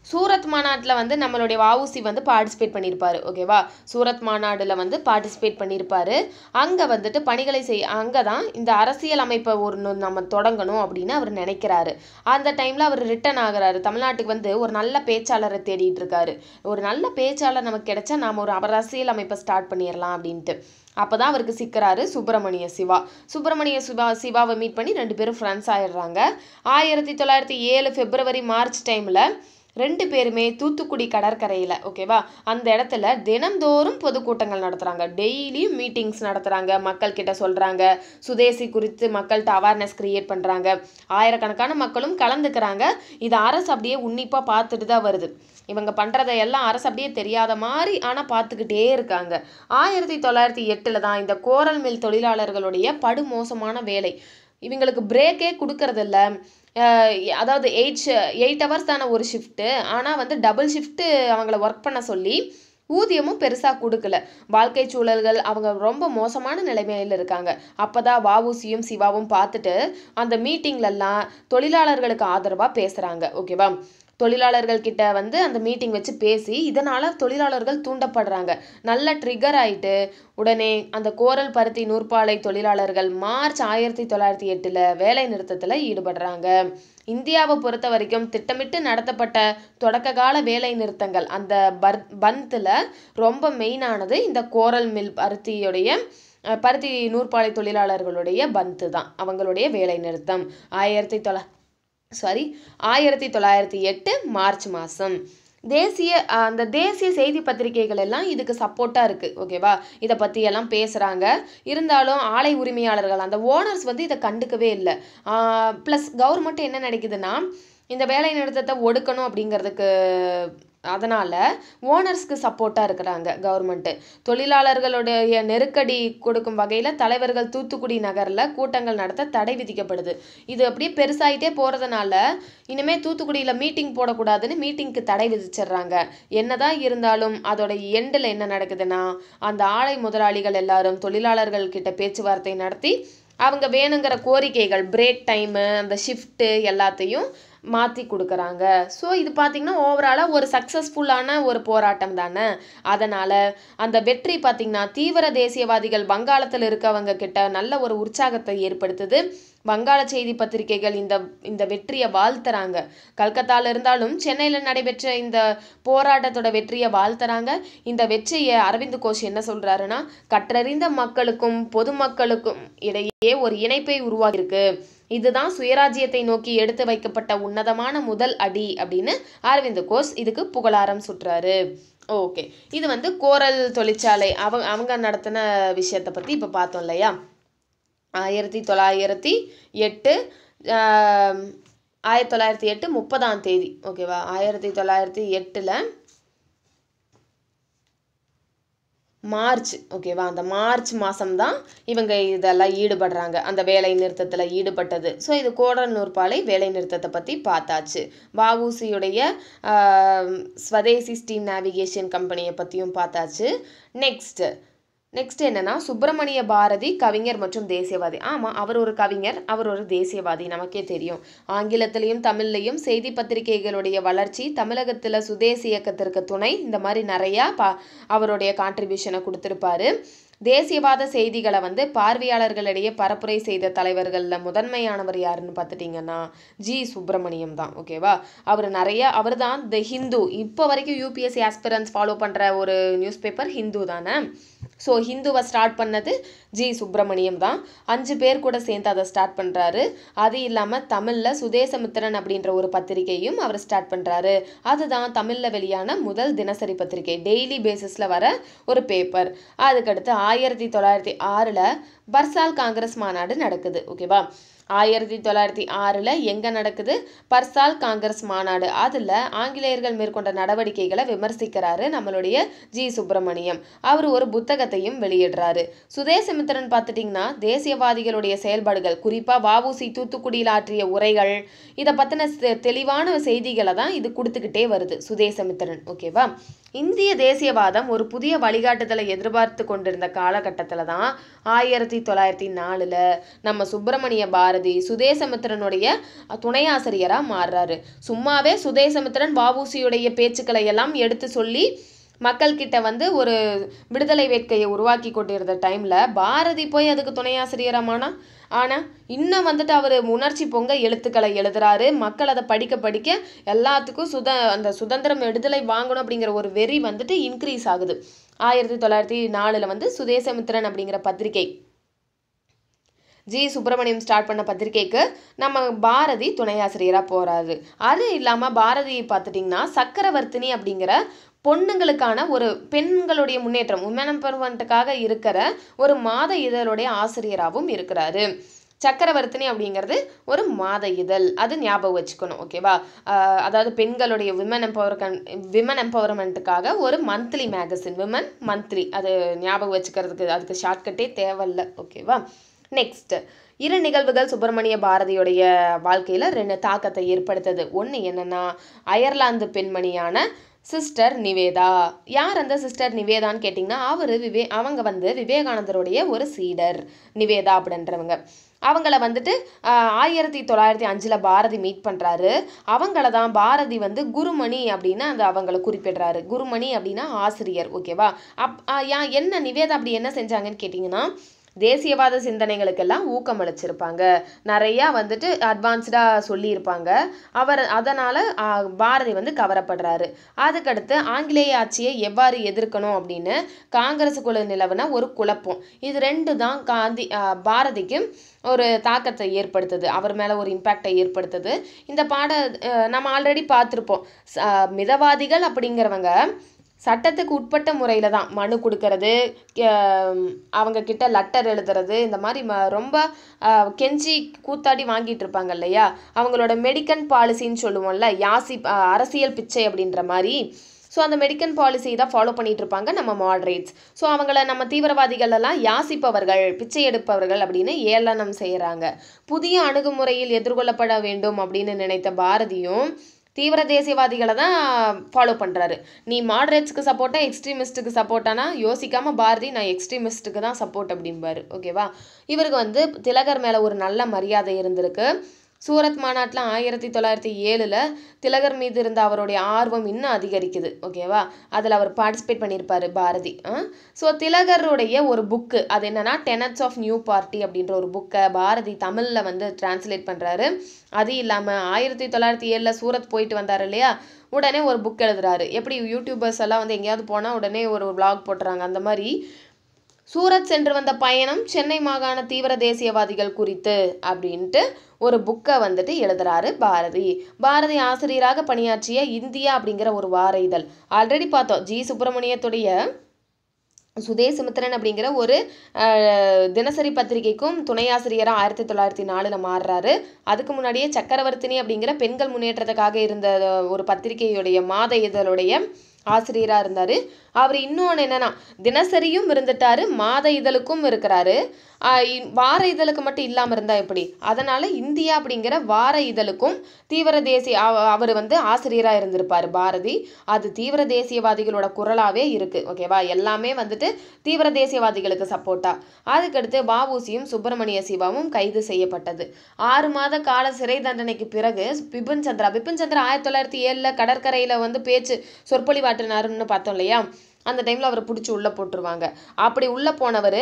சூரத் மாநாட்டில் வந்து நம்மளுடைய வஉசி வந்து பார்ட்டிசிபேட் பண்ணியிருப்பார். ஓகேவா, சூரத் மாநாடில் வந்து பார்ட்டிசிபேட் பண்ணியிருப்பார். அங்கே வந்துட்டு பணிகளை அங்கே தான் இந்த அரசியல் அமைப்பை நம்ம தொடங்கணும் அப்படின்னு அவர் நினைக்கிறாரு. அந்த டைமில் அவர் ரிட்டர்ன் ஆகிறாரு. தமிழ்நாட்டுக்கு வந்து ஒரு நல்ல பேச்சாளரை தேடிட்டு இருக்காரு. ஒரு நல்ல பேச்சாளர் நமக்கு கிடைச்சா நாம் ஒரு அரசியல் அமைப்பை ஸ்டார்ட் பண்ணிடலாம் அப்படின்ட்டு. அப்போ தான் அவருக்கு சிக்கிறாரு சுப்பிரமணிய சிவாவை மீட் பண்ணி 2 பேரும் ஃப்ரெண்ட்ஸ் ஆயிடுறாங்க. 1907 பிப்ரவரி மார்ச் டைமில் 2 பேருமே தூத்துக்குடி கடற்கரையில், ஓகேவா, அந்த இடத்துல தினந்தோறும் பொதுக்கூட்டங்கள் நடத்துகிறாங்க. டெய்லியும் மீட்டிங்ஸ் நடத்துகிறாங்க. மக்கள் கிட்ட சொல்கிறாங்க. சுதேசி குறித்து மக்கள்கிட்ட அவேர்னஸ் கிரியேட் பண்ணுறாங்க. ஆயிரக்கணக்கான மக்களும் கலந்துக்கிறாங்க. இது அரசு அப்படியே உன்னிப்பாக பார்த்துட்டு தான் வருது. இவங்க பண்ணுறதையெல்லாம் அரசு அப்படியே தெரியாத மாதிரி ஆனால் பார்த்துக்கிட்டே இருக்காங்க. 1908 தான் இந்த கோரல் மில் தொழிலாளர்களுடைய படுமோசமான வேலை. இவங்களுக்கு பிரேக்கே கொடுக்கறதில்ல. அதாவது 8 ஹவர்ஸ் தானே ஒரு ஷிஃப்ட்டு, ஆனால் வந்து டபுள் ஷிஃப்ட்டு அவங்கள ஒர்க் பண்ண சொல்லி ஊதியமும் பெருசாக கொடுக்கல. வாழ்க்கை சூழல்கள் அவங்க ரொம்ப மோசமான நிலைமையில் இருக்காங்க. அப்போ தான் வஉசியும் சிவாவும் பார்த்துட்டு அந்த மீட்டிங்லெல்லாம் தொழிலாளர்களுக்கு ஆதரவாக பேசுகிறாங்க. ஓகேவா, தொழிலாளர்கள் கிட்ட வந்து அந்த மீட்டிங் வச்சு பேசி இதனால் தொழிலாளர்கள் தூண்டப்படுறாங்க. நல்ல ட்ரிகர் ஆகிட்டு உடனே அந்த கோரல் பருத்தி நூற்பாலை தொழிலாளர்கள் மார்ச் 1908 வேலை நிறுத்தத்தில் ஈடுபடுறாங்க. இந்தியாவை பொறுத்த வரைக்கும் திட்டமிட்டு நடத்தப்பட்ட தொடக்க கால வேலை நிறுத்தங்கள் அந்த பந்தில் ரொம்ப மெயினானது இந்த கோரல் மில் பருத்தி நூற்பாலை தொழிலாளர்களுடைய பந்து தான். அவங்களுடைய வேலை நிறுத்தம் 1908 மார்ச் மாதம். தேசிய செய்தி பத்திரிகைகள் எல்லாம் இதுக்கு சப்போர்ட்டாக இருக்குது. ஓகேவா, இதை பற்றி எல்லாம் பேசுகிறாங்க. இருந்தாலும் ஆலை உரிமையாளர்கள் அந்த ஓனர்ஸ் வந்து இதை கண்டுக்கவே இல்லை. ப்ளஸ் கவர்மெண்ட் என்ன நினைக்குதுன்னா இந்த வேலை நிறுத்தத்தை ஒடுக்கணும் அப்படிங்கிறதுக்கு, அதனால் ஓனர்ஸ்க்கு சப்போர்ட்டாக இருக்கிறாங்க கவர்மெண்ட்டு. தொழிலாளர்களுடைய நெருக்கடி கொடுக்கும் வகையில் தலைவர்கள் தூத்துக்குடி நகரில் கூட்டங்கள் நடத்த தடை விதிக்கப்படுது. இது அப்படியே பெருசாகிட்டே போகிறதுனால இனிமேல் தூத்துக்குடியில் மீட்டிங் போடக்கூடாதுன்னு மீட்டிங்க்கு தடை விதிச்சிடுறாங்க. என்னதான் இருந்தாலும் அதோட எண்டில் என்ன நடக்குதுன்னா அந்த ஆலை முதலாளிகள் எல்லாரும் தொழிலாளர்கள் கிட்ட பேச்சுவார்த்தை நடத்தி அவங்க வேணுங்கிற கோரிக்கைகள், பிரேக் டைமு, அந்த ஷிஃப்ட்டு எல்லாத்தையும் மாற்றி கொடுக்குறாங்க. ஸோ இது பார்த்திங்கன்னா ஓவராலாக ஒரு சக்ஸஸ்ஃபுல்லான ஒரு போராட்டம் தானே. அதனால் அந்த வெற்றி பார்த்திங்கன்னா தீவிர தேசியவாதிகள் வங்காளத்தில் இருக்கவங்க கிட்ட நல்ல ஒரு உற்சாகத்தை ஏற்படுத்துது. வங்காள செய்தி பத்திரிகைகள் இந்த வெற்றியை வாழ்த்துறாங்க. கல்கத்தாவில் இருந்தாலும் சென்னையில் நடைபெற்ற இந்த போராட்டத்தோட வெற்றியை வாழ்த்துறாங்க. இந்த வெற்றியை அரவிந்த் கோஷ் என்ன சொல்கிறாருன்னா, கற்றறிந்த மக்களுக்கும் பொதுமக்களுக்கும் இடையே ஒரு இணைப்பை உருவாகியிருக்கு. இதுதான் சுயராஜ்யத்தை நோக்கி எடுத்து வைக்கப்பட்ட உன்னதமான முதல் அடி அப்படின்னு அரவிந்த் கோஷ் இதுக்கு புகழாரம் சுற்றுறாரு. ஓகே, இது வந்து கோரல் தொழிற்சாலை அவங்க நடத்தின விஷயத்தை பற்றி இப்போ பார்த்தோம் இல்லையா. 1908 30ஆம் தேதி, ஓகேவா, 1908 மார்ச், ஓகேவா, அந்த மார்ச் மாதம்தான் இவங்க இதெல்லாம் ஈடுபடுறாங்க, அந்த வேலை நிறுத்தத்தில் ஈடுபட்டது. ஸோ இது கோரல் நூற்பாலை வேலை நிறுத்தத்தை பற்றி பார்த்தாச்சு. வஉசியுடைய ஸ்வதேசி ஸ்டீம் நேவிகேஷன் கம்பெனியை பற்றியும் பார்த்தாச்சு. நெக்ஸ்ட் என்னன்னா சுப்பிரமணிய பாரதி கவிஞர் மற்றும் தேசியவாதி. ஆமாம், அவர் ஒரு கவிஞர், அவர் ஒரு தேசியவாதி, நமக்கே தெரியும். ஆங்கிலத்திலையும் தமிழ்லையும் செய்தி பத்திரிகைகளுடைய வளர்ச்சி, தமிழகத்தில் சுதேசி இயக்கத்திற்கு துணை, இந்த மாதிரி நிறையா அவருடைய கான்ட்ரிபியூஷனை கொடுத்துருப்பாரு. தேசியவாத செய்திகளை வந்து பார்வையாளர்களிடையே பரப்புரை செய்த தலைவர்களில் முதன்மையானவர் யாருன்னு பார்த்துட்டிங்கன்னா ஜி சுப்பிரமணியம் தான். ஓகேவா, அவர் தான் த ஹிந்து. இப்போ வரைக்கும் யூபிஎஸ்சி ஆஸ்பிரன்ஸ் ஃபாலோ பண்ணுற ஒரு நியூஸ் பேப்பர் ஹிந்து தானே. ஸோ ஹிந்துவை ஸ்டார்ட் பண்ணது ஜி சுப்பிரமணியம் தான். 5 பேர் கூட சேர்ந்து அதை ஸ்டார்ட் பண்ணுறாரு. அது இல்லாமல் தமிழில் சுதேசமித்திரன் அப்படின்ற ஒரு பத்திரிகையும் அவர் ஸ்டார்ட் பண்ணுறாரு. அதுதான் தமிழில் வெளியான முதல் தினசரி பத்திரிகை, டெய்லி பேசிஸில் வர ஒரு பேப்பர். அதுக்கடுத்து 1906 பர்சால் காங்கிரஸ் மாநாடு நடக்குது. ஓகேவா, 1906 எங்கே நடக்குது? பர்சால் காங்கிரஸ் மாநாடு. அதில் ஆங்கிலேயர்கள் மேற்கொண்ட நடவடிக்கைகளை விமர்சிக்கிறாரு நம்மளுடைய ஜி சுப்பிரமணியம். அவர் ஒரு புத்தகத்தையும் வெளியிடுறாரு. சுதேசமித்திரன் பார்த்துட்டிங்கன்னா தேசியவாதிகளுடைய செயல்பாடுகள், குறிப்பாக வஉசி தூத்துக்குடியில் ஆற்றிய உரைகள், இதை பற்றின தெளிவான செய்திகளை தான் இது கொடுத்துக்கிட்டே வருது சுதேசமித்திரன். ஓகேவா, இந்திய தேசியவாதம் ஒரு புதிய வழிகாட்டுதலை எதிர்பார்த்து கொண்டிருந்த காலகட்டத்தில் தான் 1904 நம்ம சுப்பிரமணிய பாரதி சுதேசமித்திரனுடைய துணை ஆசிரியராக மாறுறாரு. சும்மாவே சுதேசமித்திரன் வஉசியுடைய பேச்சுக்களை எல்லாம் எடுத்து சொல்லி மக்கள்கிட்ட வந்து ஒரு விடுதலை வேட்கையை உருவாக்கி கொண்டிருந்த டைமில் பாரதி போய் அதுக்கு துணை ஆசிரியராமானா. ஆனால் இன்னும் வந்துட்டு அவர் உணர்ச்சி பொங்க எழுத்துக்களை எழுதுறாரு. மக்கள் அதை படிக்க படிக்க எல்லாத்துக்கும் அந்த சுதந்திரம் விடுதலை வாங்கணும் அப்படிங்கிற ஒரு வெறி வந்துட்டு இன்க்ரீஸ் ஆகுது. 1904 வந்து சுதேசமித்திரன் அப்படிங்கிற பத்திரிகை ஜி சுப்பிரமணியம் ஸ்டார்ட் பண்ண பத்திரிகைக்கு நம்ம பாரதி துணை ஆசிரியராக போகிறாரு. அது இல்லாமல் பாரதி பார்த்துட்டிங்கன்னா சக்கரவர்த்தினி அப்படிங்கிற பொண்ணுங்களுக்கான ஒரு பெண்களுடைய முன்னேற்றம் உமன் எம்பவர்மெண்ட்டுக்காக இருக்கிற ஒரு மாத இதழுடைய ஆசிரியராகவும் இருக்கிறாரு. சக்கரவர்த்தினி அப்படிங்கிறது ஒரு மாத இதழ், அது ஞாபகம் வச்சுக்கணும். ஓகேவா? அதாவது பெண்களுடைய விமன் எம்பவர்மெண்ட்டுக்காக ஒரு மந்த்லி மேகசின் விமன் மந்த்லி, அது ஞாபகம் வச்சுக்கிறதுக்கு அதுக்கு ஷார்ட்கட்டே தேவையில்லை. ஓகேவா? நெக்ஸ்ட், இரு நிகழ்வுகள் சுப்பிரமணிய பாரதியுடைய வாழ்க்கையில் 2 தாக்கத்தை ஏற்படுத்தது. ஒன்று என்னன்னா, அயர்லாந்து பெண்மணியான சிஸ்டர் நிவேதா. யார் அந்த சிஸ்டர் நிவேதான்னு கேட்டிங்கன்னா, அவங்க வந்து விவேகானந்தருடைய ஒரு சீடர் நிவேதா அப்படின்றவங்க. அவங்கள வந்துட்டு 1905 பாரதி மீட் பண்ணுறாரு. அவங்கள தான் பாரதி வந்து குருமணி அப்படின்னு அவங்கள குறிப்பிடுறாரு. குருமணி அப்படின்னா ஆசிரியர். ஓகேவா? என்ன நிவேதா அப்படி என்ன செஞ்சாங்கன்னு கேட்டிங்கன்னா, தேசியவாத சிந்தனைகளுக்கெல்லாம் ஊக்கம் அளிச்சிருப்பாங்க. நிறையா வந்துட்டு அட்வான்ஸ்டாக சொல்லியிருப்பாங்க. அதனால் பாரதி வந்து கவரப்படுறாரு. அதுக்கடுத்து ஆங்கிலேய ஆட்சியை எவ்வாறு எதிர்க்கணும் அப்படின்னு காங்கிரஸுக்குள்ள நிலவுன ஒரு குழப்பம். இது 2 தான் பாரதிக்கு ஒரு தாக்கத்தை ஏற்படுத்துது, அவர் மேலே ஒரு இம்பேக்டை ஏற்படுத்துது. இந்த நம்ம ஆல்ரெடி பார்த்துருப்போம். மிதவாதிகள் அப்படிங்கிறவங்க சட்டத்துக்கு உட்பட்ட முறையில் தான் மனு கொடுக்கறது, அவங்க கிட்ட லெட்டர் எழுதுறது, இந்த மாதிரி ரொம்ப கெஞ்சி கூத்தாடி வாங்கிட்டு இருப்பாங்க இல்லையா. அவங்களோட மெடிக்கல் பாலிசின்னு சொல்லுவோம்ல, அரசியல் பிச்சை அப்படின்ற மாதிரி. ஸோ அந்த மெடிக்கல் பாலிசி தான் ஃபாலோ பண்ணிட்டு இருப்பாங்க நம்ம மாடரேட்ஸ். ஸோ அவங்கள நம்ம தீவிரவாதிகள் எல்லாம் யாசிப்பவர்கள், பிச்சை எடுப்பவர்கள் அப்படின்னு ஏளனம் செய்கிறாங்க. புதிய அணுகுமுறையில் எதிர்கொள்ளப்பட வேண்டும் அப்படின்னு நினைத்த பாரதியும் தீவிர தேசியவாதிகளை தான் ஃபாலோ பண்ணுறாரு. நீ மாடரேட்ஸ்க்கு சப்போர்ட்டா எக்ஸ்ட்ரீமிஸ்ட்டுக்கு சப்போர்ட்டானா யோசிக்காமல் பாரதி நான் எக்ஸ்ட்ரீமிஸ்ட்டுக்கு தான் சப்போர்ட் அப்படிம்பாரு. ஓகேவா? இவருக்கு வந்து திலகர் மேலே ஒரு நல்ல மரியாதை இருந்திருக்கு. சூரத் மாநாட்டில் 1907 திலகர் மீது இருந்த அவருடைய ஆர்வம் இன்னும் அதிகரிக்குது. ஓகேவா? அதில் அவர் பார்ட்டிசிபேட் பண்ணியிருப்பார் பாரதி. ஸோ திலகருடைய ஒரு புக்கு, அது என்னன்னா டெனட்ஸ் ஆஃப் நியூ பார்ட்டி அப்படின்ற ஒரு புக்கை பாரதி தமிழில் வந்து டிரான்ஸ்லேட் பண்ணுறாரு. அது இல்லாமல் 1907 சூரத் போயிட்டு வந்தார் இல்லையா, உடனே ஒரு புக் எழுதுறாரு. எப்படி யூடியூபர்ஸ் எல்லாம் வந்து எங்கேயாவது போனால் உடனே ஒரு விளாக் போட்டுறாங்க, அந்த மாதிரி சூரத் சென்று வந்த பயணம் சென்னை மாகாண தீவிர தேசியவாதிகள் குறித்து அப்படின்ட்டு ஒரு புக்கை வந்துட்டு எழுதுறாரு பாரதி. பாரதி ஆசிரியராக பணியாற்றிய இந்தியா அப்படிங்கிற ஒரு வார இதழ் ஆல்ரெடி பார்த்தோம். ஜி சுப்பிரமணியத்துடைய சுதேசமித்திரன் அப்படிங்கிற ஒரு தினசரி பத்திரிகைக்கும் துணை ஆசிரியராக 1904 மாறுறாரு. அதுக்கு முன்னாடியே சக்கரவர்த்தினி அப்படிங்கிற பெண்கள் முன்னேற்றத்துக்காக இருந்த ஒரு பத்திரிகையுடைய மாத இதழுடைய ஆசிரியராக இருந்தார். அவர் இன்னொன்று என்னன்னா, தினசரியும் இருந்துட்டாரு, மாத இதழுக்கும் இருக்கிறாரு. வார இதழுக்கு மட்டும் இல்லாமல் இருந்தால் எப்படி? அதனால் இந்தியா அப்படிங்கிற வார இதழுக்கும் தீவிர தேசிய அவர் வந்து ஆசிரியராக இருந்திருப்பார் பாரதி. அது தீவிர தேசியவாதிகளோட குரலாகவே இருக்குது. ஓகேவா? எல்லாமே வந்துட்டு தீவிர தேசியவாதிகளுக்கு சப்போர்ட்டாக. அதுக்கடுத்து வஉசியும் சுப்பிரமணிய சிவாவும் கைது செய்யப்பட்டது. 6 மாத கால சிறை தண்டனைக்கு பிறகு பிபின் சந்திரா 1907 கடற்கரையில் வந்து பேச்சு சொற்பொழிவாற்றினாருன்னு பார்த்தோம் இல்லையா, அந்த டைமில் அவரை பிடிச்சி உள்ளே போட்டுருவாங்க. அப்படி உள்ளே போனவர்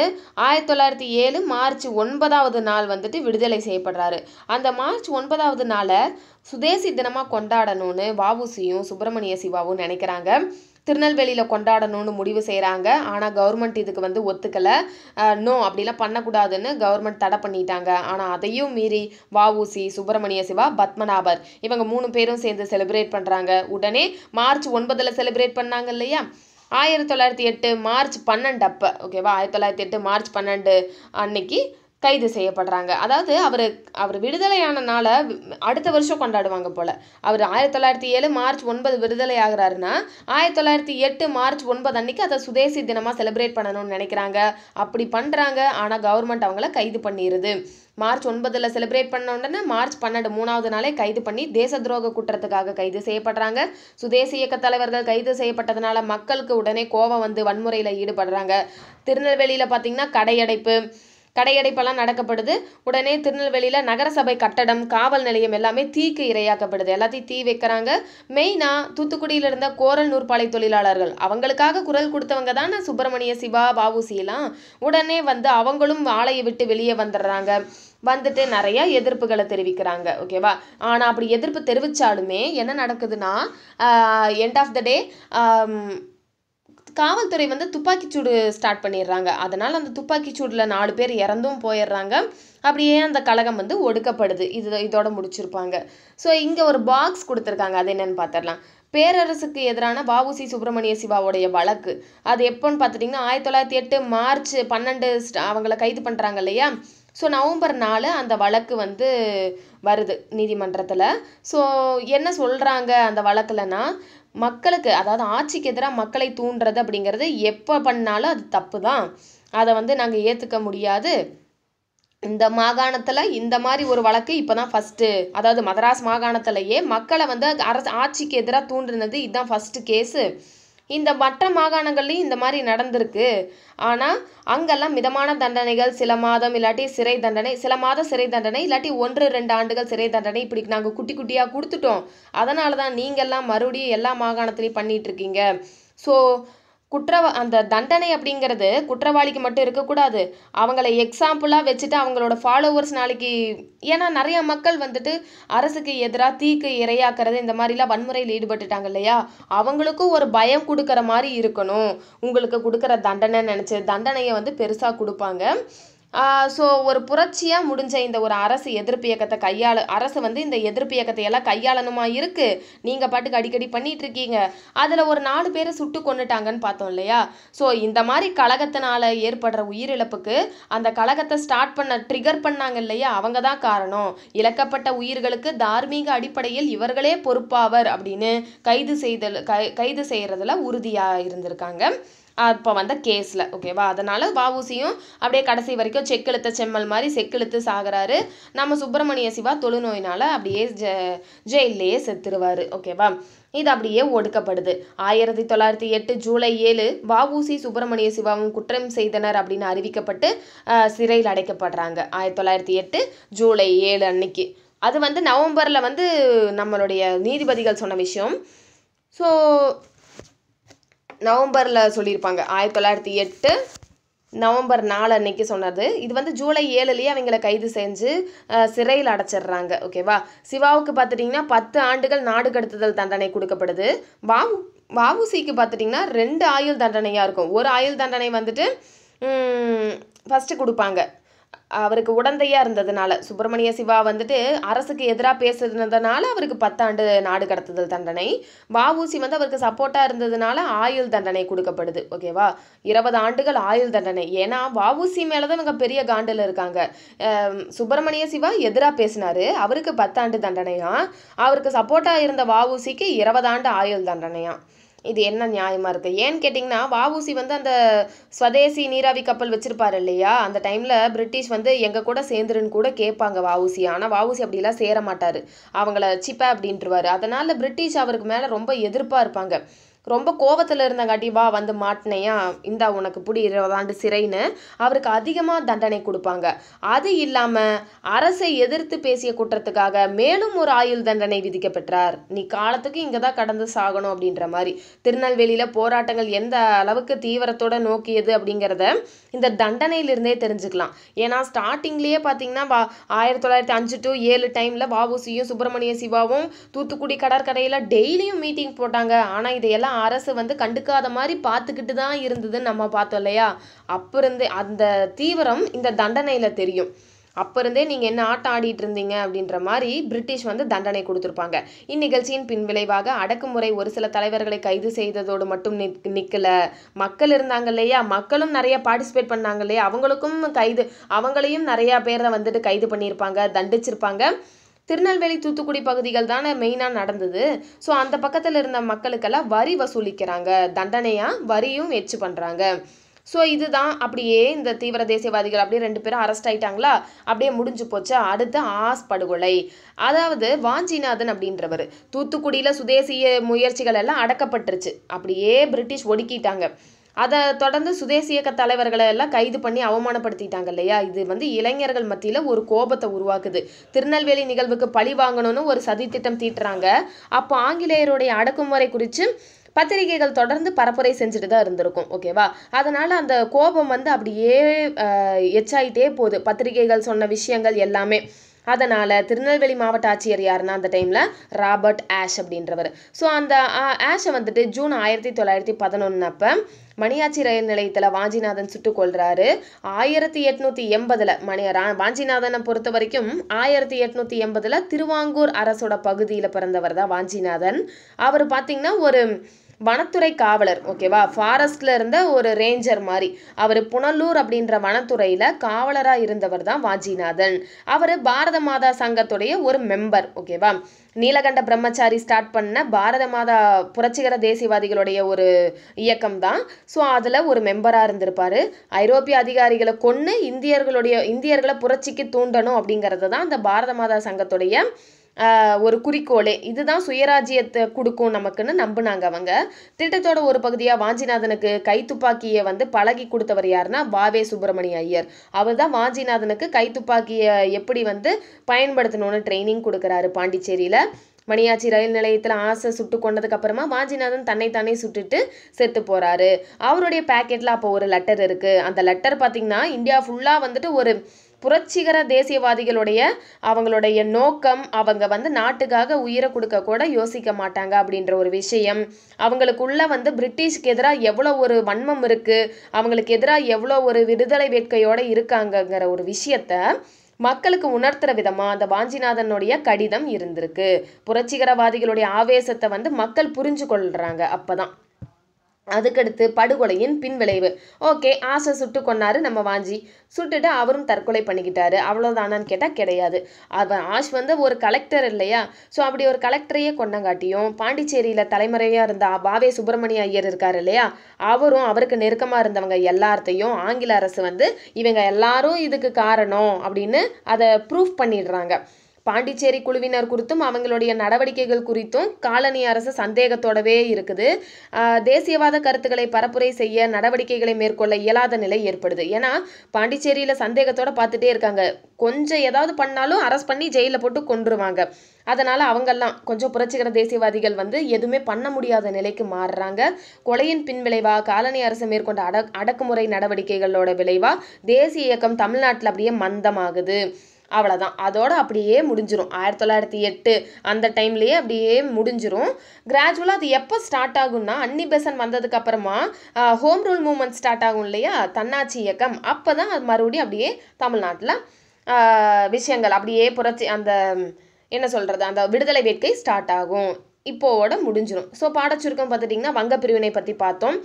1907 மார்ச் 9வது நாள் வந்துட்டு விடுதலை செய்யப்படுறாரு. அந்த மார்ச் 9வது நாளை சுதேசி தினமாக கொண்டாடணும்னு வஉசியும் சுப்பிரமணிய சிவாவும் நினைக்கிறாங்க. திருநெல்வேலியில் கொண்டாடணும்னு முடிவு செய்கிறாங்க. ஆனால் கவர்மெண்ட் இதுக்கு வந்து ஒத்துக்கலை. நோ, அப்படிலாம் பண்ணக்கூடாதுன்னு கவர்மெண்ட் தடை பண்ணிட்டாங்க. ஆனால் அதையும் மீறி வஉசி, சுப்பிரமணிய சிவா, பத்மநாபர் இவங்க 3 பேரும் சேர்ந்து செலிப்ரேட் பண்ணுறாங்க. உடனே மார்ச் 9 செலிப்ரேட் பண்ணாங்க இல்லையா. 1908 மார்ச் 12 அப்போ, ஓகேவா, 1908 மார்ச் 12 அன்னைக்கு கைது செய்யப்படுறாங்க. அதாவது அவர் விடுதலையான நாளை அடுத்த வருஷம் கொண்டாடுவாங்க போல். அவர் 1907 மார்ச் 9 விடுதலை ஆகிறாருன்னா 1908 மார்ச் 9 அன்னைக்கு அதை சுதேசி தினமாக செலிப்ரேட் பண்ணணும்னு நினைக்கிறாங்க. அப்படி பண்ணுறாங்க. ஆனால் கவர்மெண்ட் அவங்கள கைது பண்ணிடுது. மார்ச் 9 செலிப்ரேட் பண்ண உடனே மார்ச் 12 3வது நாளே கைது பண்ணி தேச துரோக குற்றத்துக்காக கைது செய்யப்படுறாங்க. சுதேசி இயக்க தலைவர்கள் கைது செய்யப்பட்டதுனால மக்களுக்கு உடனே கோபம் வந்து வன்முறையில் ஈடுபடுறாங்க. திருநெல்வேலியில் பார்த்தீங்கன்னா கடையடைப்பெல்லாம் நடக்கப்படுது. உடனே திருநெல்வேலியில் நகரசபை கட்டடம், காவல் நிலையம் எல்லாமே தீக்கு இரையாக்கப்படுது. எல்லாத்தையும் தீ வைக்கிறாங்க. மெயினாக தூத்துக்குடியில் இருந்த கோரல் நூற்பாலை தொழிலாளர்கள், அவங்களுக்காக குரல் கொடுத்தவங்க தானே சுப்பிரமணிய சிவா, வஉசிலாம். உடனே வந்து அவங்களும் ஆலையை விட்டு வெளியே வந்துடுறாங்க. வந்துட்டு நிறைய எதிர்ப்புகளை தெரிவிக்கிறாங்க. ஓகேவா? ஆனால் அப்படி எதிர்ப்பு தெரிவித்தாலுமே என்ன நடக்குதுன்னா எண்ட் ஆஃப் த டே காவல்துறை வந்து துப்பாக்கிச்சூடு ஸ்டார்ட் பண்ணிடுறாங்க. அதனால் அந்த துப்பாக்கிச்சூடில் 4 பேர் இறந்தும் போயிடுறாங்க. அப்படியே அந்த கழகம் வந்து ஒடுக்கப்படுது. இதோட முடிச்சிருப்பாங்க. ஸோ இங்கே ஒரு பாக்ஸ் கொடுத்துருக்காங்க. அது என்னென்னு பார்த்துடலாம். பேரரசுக்கு எதிரான வஉசி சுப்பிரமணிய சிவாவுடைய வழக்கு அது எப்போன்னு பார்த்துட்டிங்கன்னா 1908 மார்ச் 12 அவங்கள கைது பண்ணுறாங்க இல்லையா? ஸோ நவம்பர் 4 அந்த வழக்கு வந்து வருது நீதிமன்றத்தில். ஸோ என்ன சொல்கிறாங்க அந்த வழக்குலனா, மக்களுக்கு அதாவது ஆட்சிக்கு எதிராக மக்களை தூண்டுறது அப்படிங்கிறது எப்போ பண்ணாலும் அது தப்பு தான். அதை வந்து நாங்கள் ஏற்றுக்க முடியாது. இந்த மாகாணத்தில் இந்த மாதிரி ஒரு வழக்கு இப்போ தான் ஃபஸ்ட்டு, அதாவது மதராஸ் மாகாணத்திலேயே மக்களை வந்து ஆட்சிக்கு எதிராக தூண்டுனது இதுதான் ஃபஸ்ட்டு கேஸு. இந்த மற்ற மாகாணங்கள்லையும் இந்த மாதிரி நடந்திருக்கு. ஆனால் அங்கெல்லாம் மிதமான தண்டனைகள், சில மாதம் இல்லாட்டி சிறை தண்டனை, சில மாதம் சிறை தண்டனை இல்லாட்டி 1-2 ஆண்டுகள் சிறை தண்டனை, இப்படி நாங்கள் குட்டி குட்டியாக கொடுத்துட்டோம். அதனால தான் நீங்கள்லாம் மறுபடியும் எல்லா மாகாணத்துலேயும் பண்ணிகிட்ருக்கீங்க. ஸோ அந்த தண்டனை அப்படிங்கிறது குற்றவாளிக்கு மட்டும் இருக்கக்கூடாது. அவங்கள எக்ஸாம்பிளாக வச்சுட்டு அவங்களோட ஃபாலோவர்ஸ் நாளைக்கு, ஏன்னா நிறைய மக்கள் வந்துட்டு அரசுக்கு எதிராக தீக்கு இரையாக்குறது இந்த மாதிரிலாம் வன்முறையில் ஈடுபட்டுட்டாங்க இல்லையா? அவங்களுக்கும் ஒரு பயம் கொடுக்குற மாதிரி இருக்கணும். உங்களுக்கு கொடுக்குற தண்டனையை வந்து பெருசாக கொடுப்பாங்க. ஸோ ஒரு புரட்சியாக முடிஞ்ச இந்த ஒரு அரசு எதிர்ப்பு இயக்கத்தை அரசு வந்து இந்த எதிர்ப்பு இயக்கத்தை எல்லாம் கையாளணுமா இருக்குது. நீங்கள் பாட்டுக்கு அடிக்கடி பண்ணிகிட்டு இருக்கீங்க. அதில் ஒரு 4 பேரை சுட்டு கொண்டுட்டாங்கன்னு பார்த்தோம் இல்லையா? ஸோ இந்த மாதிரி கழகத்தினால ஏற்படுற உயிரிழப்புக்கு அந்த கழகத்தை ட்ரிகர் பண்ணாங்க இல்லையா? அவங்க தான் காரணம். இழக்கப்பட்ட உயிர்களுக்கு தார்மீக அடிப்படையில் இவர்களே பொறுப்பாவர் அப்படின்னு கைது செய்கிறதுல உறுதியாக இருந்திருக்காங்க அப்போ வந்த கேஸில். ஓகேவா? அதனால் வஉசியும் அப்படியே கடைசி வரைக்கும் செக்கெழுத்த செம்மல் மாதிரி செக்கெழுத்து சாகிறாரு. நம்ம சுப்பிரமணிய சிவா தொழுநோயினால் அப்படியே ஜெயிலேயே செத்துருவார். ஓகேவா? இது அப்படியே ஒடுக்கப்படுது. 1908 ஜூலை 7 வஉசி சுப்பிரமணிய சிவாவும் குற்றம் செய்தனர் அப்படின்னு அறிவிக்கப்பட்டு சிறையில் அடைக்கப்படுறாங்க. 1908 ஜூலை 7 அன்னைக்கு. அது வந்து நவம்பரில் வந்து நம்மளுடைய நீதிபதிகள் சொன்ன விஷயம். ஸோ நவம்பரில் சொல்லியிருப்பாங்க. 1908 நவம்பர் 4 அன்னைக்கு சொன்னது. இது வந்து ஜூலை 7 அவங்கள கைது செஞ்சு சிறையில் அடைச்சிடுறாங்க. ஓகேவா? சிவாவுக்கு பார்த்துட்டிங்கன்னா 10 ஆண்டுகள் நாடு கடத்துதல் தண்டனை கொடுக்கப்படுது. வஉசிக்கு பார்த்துட்டிங்கன்னா 2 ஆயுள் தண்டனையாக இருக்கும். ஒரு ஆயுள் தண்டனை வந்துட்டு ஃபஸ்ட்டு கொடுப்பாங்க. அவருக்கு உடந்தையாக இருந்ததுனால, சுப்பிரமணிய சிவா வந்துட்டு அரசுக்கு எதிராக பேசுனதுனால அவருக்கு 10 ஆண்டு நாடு கடத்துதல் தண்டனை. வஉசி வந்து அவருக்கு சப்போர்ட்டாக இருந்ததுனால ஆயுள் தண்டனை கொடுக்கப்படுது. ஓகேவா? 20 ஆண்டுகள் ஆயுள் தண்டனை. ஏன்னா வஉசி மேலே தான் இவங்க பெரிய காண்டில் இருக்காங்க. சுப்பிரமணிய சிவா எதிராக பேசினார், அவருக்கு 10 ஆண்டு தண்டனையா. அவருக்கு சப்போர்ட்டாக இருந்த வஉசிக்கு 20 ஆண்டு ஆயுள் தண்டனையா. இது என்ன நியாயமாக இருக்குது? ஏன்னு கேட்டிங்கன்னா வஉசி வந்து அந்த ஸ்வதேசி நீராவி கப்பல் வச்சுருப்பார் இல்லையா? அந்த டைமில் பிரிட்டிஷ் வந்து எங்கள் கூட சேர்ந்துருன்னு கூட கேட்பாங்க வஉசி. ஆனால் வஉசி அப்படிலாம் சேர மாட்டார். அவங்கள சிப்பா அப்படின்ட்டுருவார். அதனால் பிரிட்டிஷ் அவருக்கு மேலே ரொம்ப எதிர்ப்பாக இருப்பாங்க. ரொம்ப கோபத்தில் இருந்தங்காட்டி வா வந்து மாட்டினையா, இந்தா உனக்கு பிடி 20 ஆண்டு சிறைன்னு அவருக்கு அதிகமாக தண்டனை கொடுப்பாங்க. அது இல்லாமல் அரசை எதிர்த்து பேசிய குற்றத்துக்காக மேலும் ஒரு ஆயுள் தண்டனை விதிக்கப்பட்டார். நீ காலத்துக்கு இங்கே தான் கடந்து சாகணும் அப்படின்ற மாதிரி. திருநெல்வேலியில் போராட்டங்கள் எந்த அளவுக்கு தீவிரத்தோடு நோக்கியது அப்படிங்கிறத இந்த தண்டனையிலிருந்தே தெரிஞ்சுக்கலாம். ஏன்னா ஸ்டார்டிங்லேயே பார்த்தீங்கன்னா 1905 to 7 டைமில் வஉசியும் சுப்பிரமணிய சிவாவும் தூத்துக்குடி கடற்கரையில் டெய்லியும் மீட்டிங் போட்டாங்க. ஆனால் இதையெல்லாம் அரசு வந்து கண்டுக்காத மாதிரி பார்த்துக்கிட்டு தான் இருந்ததுன்னு நம்ம பார்த்தோம் இல்லையா? அப்போ இருந்து அந்த தீவிரம் இந்த தண்டனையில் தெரியும். அப்போ இருந்தே நீங்கள் என்ன ஆட்டம் ஆடிட்டு இருந்தீங்க அப்படின்ற மாதிரி பிரிட்டிஷ் வந்து தண்டனை கொடுத்துருப்பாங்க. இந்நிகழ்ச்சியின் பின்விளைவாக அடக்குமுறை ஒரு சில தலைவர்களை கைது செய்ததோடு மட்டும் நிற்கல. மக்கள் இருந்தாங்க இல்லையா, மக்களும் நிறைய பார்ட்டிசிபேட் பண்ணாங்க இல்லையா, அவங்களையும் நிறையா பேரை வந்துட்டு கைது பண்ணியிருப்பாங்க, தண்டிச்சிருப்பாங்க. திருநெல்வேலி தூத்துக்குடி பகுதிகள் தானே மெயினாக நடந்தது. ஸோ அந்த பக்கத்தில் இருந்த மக்களுக்கெல்லாம் வரி வசூலிக்கிறாங்க, தண்டனையாக வரியும் வச்சு பண்ணுறாங்க. ஸோ இதுதான் அப்படியே இந்த தீவிர தேசியவாதிகள் அப்படியே 2 பேரும் அரெஸ்ட் ஆயிட்டாங்களா, அப்படியே முடிஞ்சு போச்சா. அடுத்து ஆஸ் படுகொலை. அதாவது வாஞ்சிநாதன் அப்படின்றவர் தூத்துக்குடியில் சுதேசிய முயற்சிகள் எல்லாம் அடக்கப்பட்டுருச்சு, அப்படியே பிரிட்டிஷ் ஒடுக்கிட்டாங்க. அதை தொடர்ந்து சுதேசி இயக்க தலைவர்களை எல்லாம் கைது பண்ணி அவமானப்படுத்திட்டாங்க இல்லையா. இது வந்து இளைஞர்கள் மத்தியில் ஒரு கோபத்தை உருவாக்குது. திருநெல்வேலி நிகழ்வுக்கு பழி வாங்கணும்னு ஒரு சதித்திட்டம் தீட்டுறாங்க. அப்போ ஆங்கிலேயருடைய அடக்குமுறை குறித்து பத்திரிகைகள் தொடர்ந்து பரப்புரை செஞ்சுட்டு தான் இருந்திருக்கும். ஓகேவா, அதனால் அந்த கோபம் வந்து அப்படியே எச்சாயிட்டே போகுது, பத்திரிகைகள் சொன்ன விஷயங்கள் எல்லாமே. அதனால் திருநெல்வேலி மாவட்ட ஆட்சியர் யாருன்னா அந்த டைமில் ராபர்ட் ஆஷ் அப்படின்றவர். ஸோ அந்த ஆஷை வந்துட்டு ஜூன் 1911 அப்போ மணியாச்சி ரயில் நிலையத்தில் வாஞ்சிநாதன் சுட்டு கொள்றாரு. 1880 வாஞ்சிநாதனை பொறுத்த வரைக்கும் 1880 திருவாங்கூர் அரசோட பகுதியில் பிறந்தவர் தான் வாஞ்சிநாதன். அவர் பார்த்தீங்கன்னா ஒரு வனத்துறை காவலர். ஓகேவா, ஃபாரஸ்ட்ல இருந்த ஒரு ரேஞ்சர் மாதிரி. அவர் புனலூர் அப்படின்ற வனத்துறையில் காவலராக இருந்தவர் தான் வாஞ்சிநாதன். அவர் பாரத மாதா சங்கத்துடைய ஒரு மெம்பர். ஓகேவா, நீலகண்ட பிரம்மச்சாரி ஸ்டார்ட் பண்ண பாரத மாதா புரட்சிகர தேசியவாதிகளுடைய ஒரு இயக்கம் தான். ஸோ அதில் ஒரு மெம்பராக இருந்திருப்பார். ஐரோப்பிய அதிகாரிகளை கொன்று இந்தியர்களை புரட்சிக்கு தூண்டணும் அப்படிங்கிறது தான் அந்த பாரத மாதா சங்கத்துடைய ஒரு குறிக்கோளே. இதுதான் சுயராஜ்யத்தை கொடுக்கும் நமக்குன்னு நம்பினாங்க அவங்க. திட்டத்தோட ஒரு பகுதியாக வாஞ்சிநாதனுக்கு கைத்துப்பாக்கியை வந்து பழகி கொடுத்தவர் யாருன்னா வாவே சுப்பிரமணிய ஐயர். அவர் தான் வாஞ்சிநாதனுக்கு கைத்துப்பாக்கியை எப்படி வந்து பயன்படுத்தணும்னு ட்ரைனிங் கொடுக்குறாரு பாண்டிச்சேரியில். மணியாச்சி ரயில் நிலையத்தில் ஆசை சுட்டு கொண்டதுக்கு அப்புறமா வாஞ்சிநாதன் தன்னைத்தானே சுட்டுட்டு செத்து போகிறாரு. அவருடைய பேக்கெட்டில் அப்போ ஒரு லெட்டர் இருக்குது. அந்த லெட்டர் பார்த்திங்கன்னா இந்தியா ஃபுல்லாக வந்துட்டு ஒரு புரட்சிகர தேசியவாதிகளுடைய அவங்களுடைய நோக்கம், அவங்க வந்து நாட்டுக்காக உயிரை கொடுக்க கூட யோசிக்க மாட்டாங்க அப்படின்ற ஒரு விஷயம், அவங்களுக்குள்ள வந்து பிரிட்டிஷ்க்கு எதிராக எவ்வளோ ஒரு வன்மம் இருக்குது, அவங்களுக்கு எதிராக எவ்வளோ ஒரு விடுதலை வேட்கையோடு இருக்காங்கங்கிற ஒரு விஷயத்த மக்களுக்கு உணர்த்துற விதமாக அந்த வாஞ்சிநாதனுடைய கடிதம் இருந்திருக்கு. புரட்சிகரவாதிகளுடைய ஆவேசத்தை வந்து மக்கள் புரிஞ்சு கொள்கிறாங்க அப்போதான். அதுக்கடுத்து படுகொலையின் பின்விளைவு. ஓகே, ஆசை சுட்டு கொன்னாரு நம்ம வாஞ்சி, சுட்டுட்டு அவரும் தற்கொலை பண்ணிக்கிட்டாரு. அவ்வளோதானான்னு கேட்டால் கிடையாது. ஆஷ் வந்து ஒரு கலெக்டர் இல்லையா. ஸோ அப்படி ஒரு கலெக்டரையே கொண்டங்காட்டியும் பாண்டிச்சேரியில் தலைமுறையாக இருந்த வாவே சுப்பிரமணிய ஐயர் இருக்கார் இல்லையா, அவரும் அவருக்கு நெருக்கமாக இருந்தவங்க எல்லாத்தையும் ஆங்கில அரசு வந்து இவங்க எல்லாரும் இதுக்கு காரணம் அப்படின்னு அதை ப்ரூஃப் பண்ணிடுறாங்க. பாண்டிச்சேரி குழுவினர் குறித்தும் அவங்களுடைய நடவடிக்கைகள் குறித்தும் காலனி அரசு சந்தேகத்தோடவே இருக்குது. தேசியவாத கருத்துக்களை பரப்புரை செய்ய நடவடிக்கைகளை மேற்கொள்ள இயலாத நிலை ஏற்படுது. ஏன்னா பாண்டிச்சேரியில் சந்தேகத்தோட பார்த்துட்டே இருக்காங்க. கொஞ்சம் ஏதாவது பண்ணாலும் அரெஸ்ட் பண்ணி ஜெயிலில் போட்டு கொன்றுவாங்க. அதனால் அவங்கெல்லாம் கொஞ்சம் புரட்சிகர தேசியவாதிகள் வந்து எதுவுமே பண்ண முடியாத நிலைக்கு மாறுறாங்க. கொலையின் பின்விளைவாக காலனி அரசு மேற்கொண்ட அடக்குமுறை நடவடிக்கைகளோட விளைவாக தேசிய இயக்கம் தமிழ்நாட்டில் அப்படியே மந்தமாகுது. அவ்வளோதான், அதோட அப்படியே முடிஞ்சிடும். 1908 அந்த டைம்லேயே அப்படியே முடிஞ்சிடும். கிராஜுவலாக அது எப்போ ஸ்டார்ட் ஆகும்னா அன்னி பெசன்ட் வந்ததுக்கு அப்புறமா ஹோம் ரூல் மூவ்மெண்ட் ஸ்டார்ட் ஆகும் இல்லையா, தன்னாட்சி இயக்கம். அப்போ தான் அது மறுபடியும் அப்படியே தமிழ்நாட்டில் விஷயங்கள் அப்படியே புரட்சி அந்த என்ன சொல்கிறது அந்த விடுதலை வேட்கை ஸ்டார்ட் ஆகும். இப்போவோட முடிஞ்சிடும். ஸோ பாடச்சுருக்கம் பார்த்துட்டிங்கன்னா வங்க பிரிவினை பற்றி பார்த்தோம்.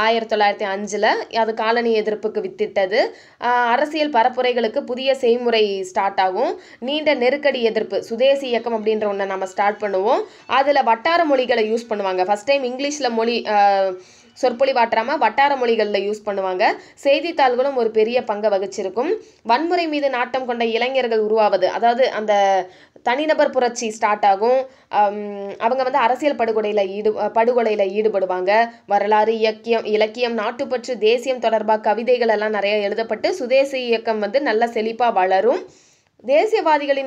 1905 அது காலனி எதிர்ப்புக்கு வித்திட்டது. அரசியல் பரப்புரைகளுக்கு புதிய செய்முறை ஸ்டார்ட் ஆகும். நீண்ட நெருக்கடி எதிர்ப்பு சுதேசி இயக்கம் அப்படின்ற ஒன்றை நம்ம ஸ்டார்ட் பண்ணுவோம். அதில் வட்டார மொழிகளை யூஸ் பண்ணுவாங்க. ஃபஸ்ட் டைம் இங்கிலீஷில் சொற்பொழிவாற்றாமல் வட்டார மொழிகளில் யூஸ் பண்ணுவாங்க. செய்தித்தாள்களும் ஒரு பெரிய பங்கை வகிச்சிருக்கும். வன்முறை மீது நாட்டம் கொண்ட இளைஞர்கள் உருவாவது, அதாவது அந்த தனிநபர் புரட்சி ஸ்டார்ட் ஆகும். அவங்க வந்து அரசியல் படுகொலையில் ஈடுபடுவாங்க. வரலாறு, இலக்கியம், நாட்டுப்பற்று, தேசியம் தொடர்பாக கவிதைகள் எல்லாம் நிறைய எழுதப்பட்டு சுதேசி இயக்கம் வந்து நல்ல செழிப்பாக வளரும். தேசியவாதிகளின்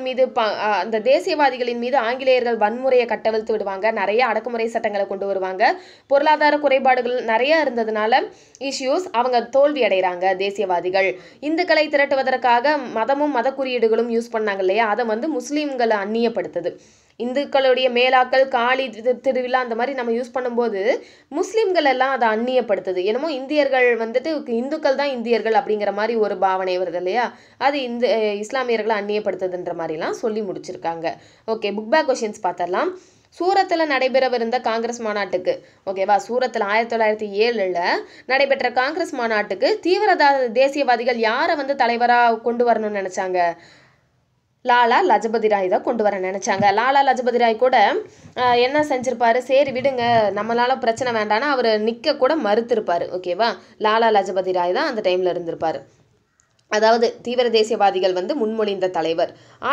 மீது ஆங்கிலேயர்கள் வன்முறையை கட்டவிழ்த்து விடுவாங்க. நிறைய அடக்குமுறை சட்டங்களை கொண்டு வருவாங்க. பொருளாதார குறைபாடுகள் நிறைய இருந்ததுனால இஷ்யூஸ் அவங்க தோல்வி அடைகிறாங்க தேசியவாதிகள். இந்துக்களை திரட்டுவதற்காக மதமும் மத குறியீடுகளும் யூஸ் பண்ணாங்க இல்லையா, அதை வந்து முஸ்லீம்களை அந்நியப்படுத்துது. இந்துக்களுடைய மேலாக்கள் காளி திருவிழா அந்த மாதிரி நம்ம யூஸ் பண்ணும்போது முஸ்லீம்கள் எல்லாம் அதை அந்நியப்படுத்துது. என்னமோ இந்தியர்கள் வந்துட்டு இந்துக்கள் தான் இந்தியர்கள் அப்படிங்கிற மாதிரி ஒரு பாவனை வருது இல்லையா, அது இஸ்லாமியர்களை அந்நியப்படுத்துதுன்ற மாதிரிலாம் சொல்லி முடிச்சிருக்காங்க. ஓகே, புக் பேக் கொஷின்ஸ் பார்த்தரலாம். சூரத்தில் நடைபெறவிருந்த காங்கிரஸ் மாநாட்டுக்கு, ஓகேவா, சூரத்தில் 1907 நடைபெற்ற காங்கிரஸ் மாநாட்டுக்கு தீவிர தேசியவாதிகள் யாரை வந்து தலைவராக கொண்டு வரணும்னு நினச்சாங்க? லாலா லஜபதி ராய் தான் கொண்டு வர நினச்சாங்க. லாலா லஜபதி ராய் கூட என்ன செஞ்சிருப்பாரு, சரி விடுங்க நம்மளால பிரச்சனை வேண்டாம்னா அவர் நிற்க கூட மறுத்திருப்பார். ஓகேவா, லாலா லஜபதி ராய் தான் அந்த டைமில் இருந்திருப்பார். அதாவது தீவிர தேசியவாதிகள் வந்து முன்மொழிந்த தலைவர்.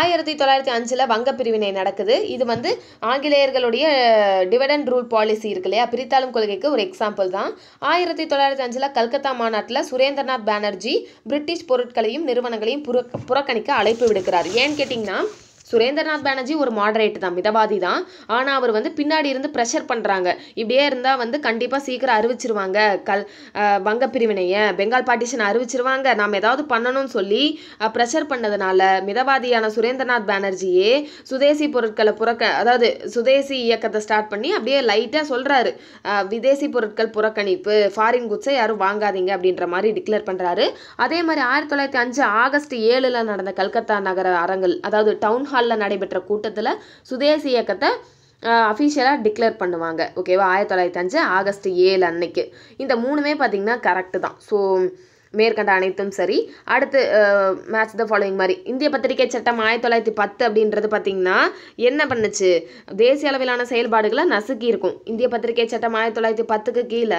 1905 வங்க பிரிவினை நடக்குது. இது வந்து ஆங்கிலேயர்களுடைய டிவிடெண்ட் ரூல் பாலிசி இருக்கு இல்லையா, பிரித்தாளும் கொள்கைக்கு ஒரு எக்ஸாம்பிள் தான். 1905 கல்கத்தா மாநாட்டில் சுரேந்திரநாத் பானர்ஜி பிரிட்டிஷ் பொருட்களையும் நிறுவனங்களையும் புறக்கணிக்க அழைப்பு விடுக்கிறார். ஏன்னு கேட்டிங்கன்னா, சுரேந்திரநாத் பானர்ஜி ஒரு மாடரேட் தான், மிதவாதி தான். ஆனால் அவர் வந்து பின்னாடி இருந்து ப்ரெஷர் பண்ணுறாங்க, இப்படியே இருந்தால் வந்து கண்டிப்பாக சீக்கிரம் அறிவிச்சிருவாங்க வங்க பிரிவினையை, பெங்கால் பார்ட்டிஷன் அறிவிச்சிருவாங்க, நாம் ஏதாவது பண்ணணும்னு சொல்லி ப்ரெஷர் பண்ணதுனால மிதவாதியான சுரேந்திரநாத் பானர்ஜியே சுதேசி பொருட்களை அதாவது சுதேசி இயக்கத்தை ஸ்டார்ட் பண்ணி அப்படியே லைட்டாக சொல்கிறாரு, விதேசி பொருட்கள் புறக்கணிப்பு, ஃபாரின் குட்ஸை யாரும் வாங்காதீங்க அப்படின்ற மாதிரி டிக்ளேர் பண்ணுறாரு. அதே மாதிரி 1905 ஆகஸ்ட் 7 நடந்த கல்கத்தா நகர அரங்கில், அதாவது டவுன் ஹாலில் நடைபெற்ற கூட்டத்தில் சுதேசி இயக்கத்தை அஃபிஷியலாக டிக்ளேர் பண்ணுவாங்க. ஓகேவா, 1905 ஆகஸ்ட் 7 அன்னைக்கு. இந்த மூணுமே பார்த்திங்கன்னா கரெக்டு தான். ஸோ மேற்கண்ட அனைத்தும் சரி. அடுத்து மேட்ச் த ஃபாலோயிங் மாதிரி, இந்திய பத்திரிகை சட்டம் 1910 அப்படின்றது பார்த்திங்கன்னா என்ன பண்ணுச்சு, தேசிய அளவிலான செயல்பாடுகளை நசுக்கி இருக்கும். இந்திய பத்திரிகை சட்டம் 1910க்கு கீழே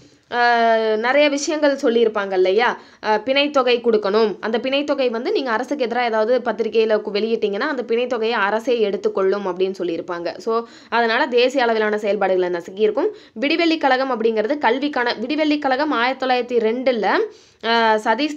நிறைய விஷயங்கள் சொல்லியிருப்பாங்க இல்லையா, பிணைத்தொகை கொடுக்கணும், அந்த பிணைத்தொகை வந்து நீங்கள் அரசுக்கு எதிராக ஏதாவது பத்திரிகையில் வெளியிட்டீங்கன்னா அந்த பிணைத்தொகையை அரசே எடுத்துக்கொள்ளும் அப்படின்னு சொல்லியிருப்பாங்க. ஸோ அதனால் தேசிய அளவிலான செயல்பாடுகளை நசுக்கியிருக்கும். விடிவெள்ளி கழகம் அப்படிங்கிறது கல்விக்கான விடிவெள்ளி கழகம் 1902 சதீஷ்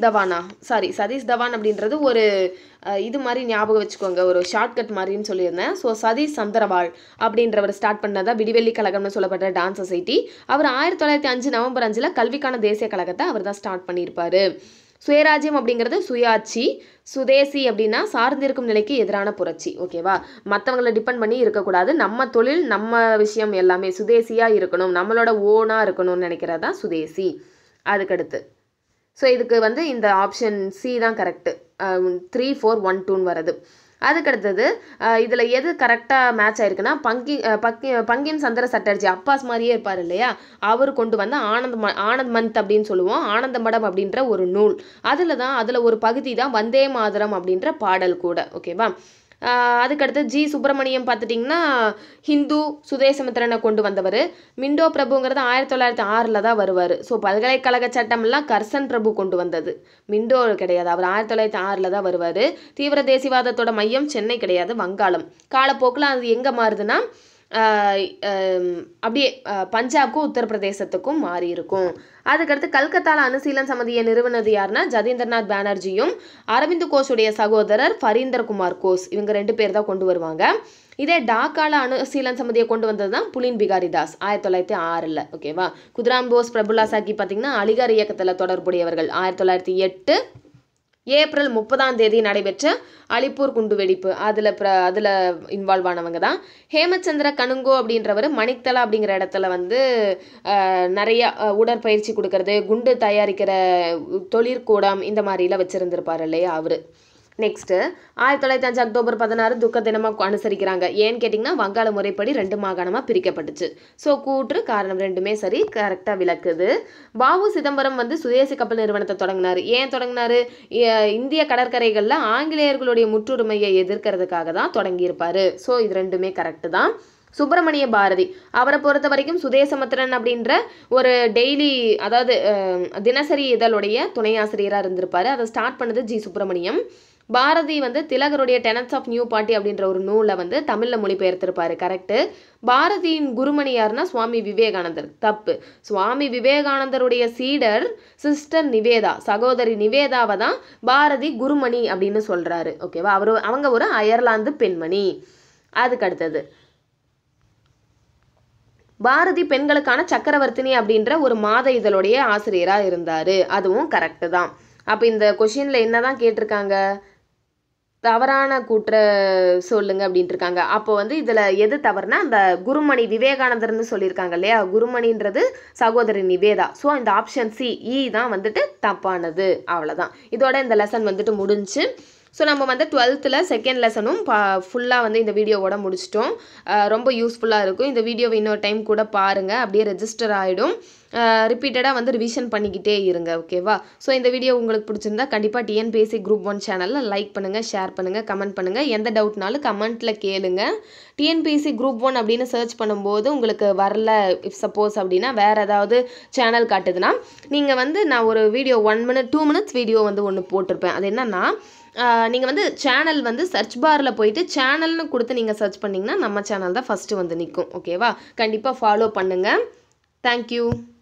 தவான் அப்படின்றது ஒரு இது மாதிரி ஞாபகம் வச்சுக்கோங்க, ஒரு ஷார்ட்கட் மாதிரின்னு சொல்லியிருந்தேன். ஸோ சதீஷ் சந்திரவால் அப்படின்றவர் ஸ்டார்ட் பண்ணதா விடிவெள்ளி கழகம்னு சொல்லப்பட்ட டான்ஸ் சொசைட்டி. அவர் 1905 நவம்பர் 5 கல்விக்கான தேசிய கழகத்தை அவர் தான் ஸ்டார்ட் பண்ணியிருப்பார். சுயராஜ்யம் அப்படிங்கிறது சுயாட்சி, சுதேசி அப்படின்னா சார்ந்திருக்கும் நிலைக்கு எதிரான புரட்சி. ஓகேவா, மற்றவங்களை டிபெண்ட் பண்ணி இருக்கக்கூடாது, நம்ம தொழில் நம்ம விஷயம் எல்லாமே சுதேசியாக இருக்கணும், நம்மளோட ஓனாக இருக்கணும்னு நினைக்கிறது தான் சுதேசி. அதுக்கடுத்து ஸோ இதுக்கு வந்து இந்த ஆப்ஷன் சி தான் கரெக்டு, 3, 4, 1, 2 வருது. அதுக்கடுத்தது இதில் எது கரெக்டாக மேட்ச் ஆயிருக்குன்னா, பங்கிம் சந்திர சட்டர்ஜி அப்பாஸ் மாதிரியே இருப்பார் இல்லையா, அவர் கொண்டு வந்து ஆனந்த் மந்த் அப்படின்னு சொல்லுவோம், ஆனந்த மடம் அப்படின்ற ஒரு நூல், அதில் ஒரு பகுதி தான் வந்தே மாதரம் அப்படின்ற பாடல் கூட. ஓகேவா, அதுக்கடுத்து ஜி சுப்பிரமணியம் பார்த்துட்டிங்கன்னா ஹிந்து சுதேசமித்திரனை கொண்டு வந்தவர். மிண்டோ பிரபுங்கிறது 1906 தான் வருவார். ஸோ பல்கலைக்கழக சட்டம்லாம் கர்சன் பிரபு கொண்டு வந்தது, மிண்டோ கிடையாது, அவர் 1906 தான் வருவார். தீவிர தேசியவாதத்தோட மையம் சென்னை கிடையாது, வங்காளம். காலப்போக்கில் அது எங்கே மாறுதுன்னா அப்படியே பஞ்சாப்க்கும் உத்தரப்பிரதேசத்துக்கும் மாறி இருக்கும். அதுக்கடுத்து கல்கத்தாவில் அனுசீலன் சமதியை நிறுவனது யாருன்னா ஜதீந்திரநாத் பானர்ஜியும் அரவிந்த் கோஷுடைய சகோதரர் ஃபரீந்தர் குமார் கோஷ், இவங்க 2 பேர் தான் கொண்டு வருவாங்க. இதே டாக்கால அனுசீலன் சமதியை கொண்டு வந்தது தான் புலின் பிகாரி தாஸ் 1906. ஓகேவா, குதிராம் போஸ் பிரபுல்லா சாக்கி பார்த்திங்கன்னா அலிகார் இயக்கத்தில் தொடர்புடையவர்கள். 1908 ஏப்ரல் 30 நடைபெற்ற அலிப்பூர் குண்டுவெடிப்பு அதில் இன்வால்வ் ஆனவங்க தான். ஹேமச்சந்திர கனுங்கோ அப்படின்றவர் மணிக்தலா அப்படிங்கிற இடத்துல வந்து நிறைய உடற்பயிற்சி கொடுக்கறது, குண்டு தயாரிக்கிற தொழிற்கூடம் இந்த மாதிரிலாம் வச்சுருந்துருப்பார் இல்லையா அவர். நெக்ஸ்ட்டு 1905 அக்டோபர் 16 துக்க தினமாக அனுசரிக்கிறாங்க. ஏன்னு கேட்டிங்கன்னா வங்காள முறைப்படி 2 மாகாணமாக பிரிக்கப்பட்டுச்சு. ஸோ கூற்று காரணம் ரெண்டுமே சரி, கரெக்டாக விளக்குது. வாவு சிதம்பரம் வந்து சுதேசி கப்பல் நிறுவனத்தை தொடங்கினார். ஏன் தொடங்கினார்? இந்திய கடற்கரைகளில் ஆங்கிலேயர்களுடைய முற்றுரிமையை எதிர்க்கிறதுக்காக தான் தொடங்கியிருப்பார். ஸோ இது ரெண்டுமே கரெக்டு தான். சுப்பிரமணிய பாரதி அவரை பொறுத்த வரைக்கும் சுதேசமித்திரன் அப்படின்ற ஒரு டெய்லி, அதாவது தினசரி இதழுடைய துணை ஆசிரியராக இருந்திருப்பார். அதை ஸ்டார்ட் பண்ணது ஜி சுப்பிரமணியம். பாரதி வந்து திலகருடைய டெனட்ஸ் ஆஃப் நியூ பார்ட்டி அப்படின்ற ஒரு நூலை வந்து தமிழில் மொழிபெயர்த்திருப்பார். கரெக்டு. பாரதியின் குருமணி யாருன்னா சுவாமி விவேகானந்தர். தப்பு. சுவாமி விவேகானந்தருடைய சீடர் சிஸ்டர் நிவேதா, சகோதரி நிவேதாவை தான் பாரதி குருமணி அப்படின்னு சொல்கிறாரு. ஓகேவா, அவங்க ஒரு அயர்லாந்து பெண்மணி. அதுக்கடுத்தது பாரதி பெண்களுக்கான சக்கரவர்த்தினி அப்படின்ற ஒரு மாத இதழுடைய ஆசிரியராக இருந்தார். அதுவும் கரெக்டு தான். அப்போ இந்த கொஷினில் என்ன தான் கேட்டிருக்காங்க? தவறான கூற்ற சொல்லுங்க அப்படின்ட்டு இருக்காங்க. அப்போ வந்து இதில் எது தவறுனா அந்த குருமணி விவேகானந்தர்னு சொல்லியிருக்காங்க இல்லையா, குருமணின்றது சகோதரி நிவேதா. ஸோ இந்த ஆப்ஷன் சி இ தான் வந்துட்டு தப்பானது. அவ்வளோதான், இதோட இந்த லெசன் வந்துட்டு முடிஞ்சு. ஸோ நம்ம வந்து 12th செகண்ட் லெசனும் ஃபுல்லாக வந்து இந்த வீடியோவோட முடிச்சிட்டோம். ரொம்ப யூஸ்ஃபுல்லாக இருக்கும். இந்த வீடியோவை இன்னொரு டைம் கூட பாருங்கள், அப்படியே ரெஜிஸ்டர் ஆகிடும். ரிப்பீட்டடாக வந்து ரிவிஷன் பண்ணிக்கிட்டே இருங்க, ஓகேவா? ஸோ இந்த வீடியோ உங்களுக்கு பிடிச்சிருந்தா கண்டிப்பாக டிஎன்பிஎஸ்சி குரூப் 1 சேனலில் லைக் பண்ணுங்கள், ஷேர் பண்ணுங்கள், கமெண்ட் பண்ணுங்கள். எந்த டவுட்னாலும் கமெண்ட்டில் கேளுங்க. டிஎன்பிஎஸ்சி குரூப் 1 அப்படின்னு சர்ச் பண்ணும்போது உங்களுக்கு வரல இஃப் சப்போஸ் அப்படின்னா வேறு ஏதாவது சேனல் காட்டுதுன்னா நீங்கள் வந்து நான் ஒரு வீடியோ 1 minute 2 minutes வீடியோ வந்து ஒன்று போட்டிருப்பேன். அது என்னன்னா நீங்கள் வந்து சேனல் வந்து சர்ச் பாரில் போயிட்டு சேனல்னு கொடுத்து நீங்கள் சர்ச் பண்ணிங்கன்னா நம்ம சேனல் தான் ஃபஸ்ட்டு வந்து நிற்கும், ஓகேவா? கண்டிப்பாக ஃபாலோ பண்ணுங்கள். தேங்க்யூ.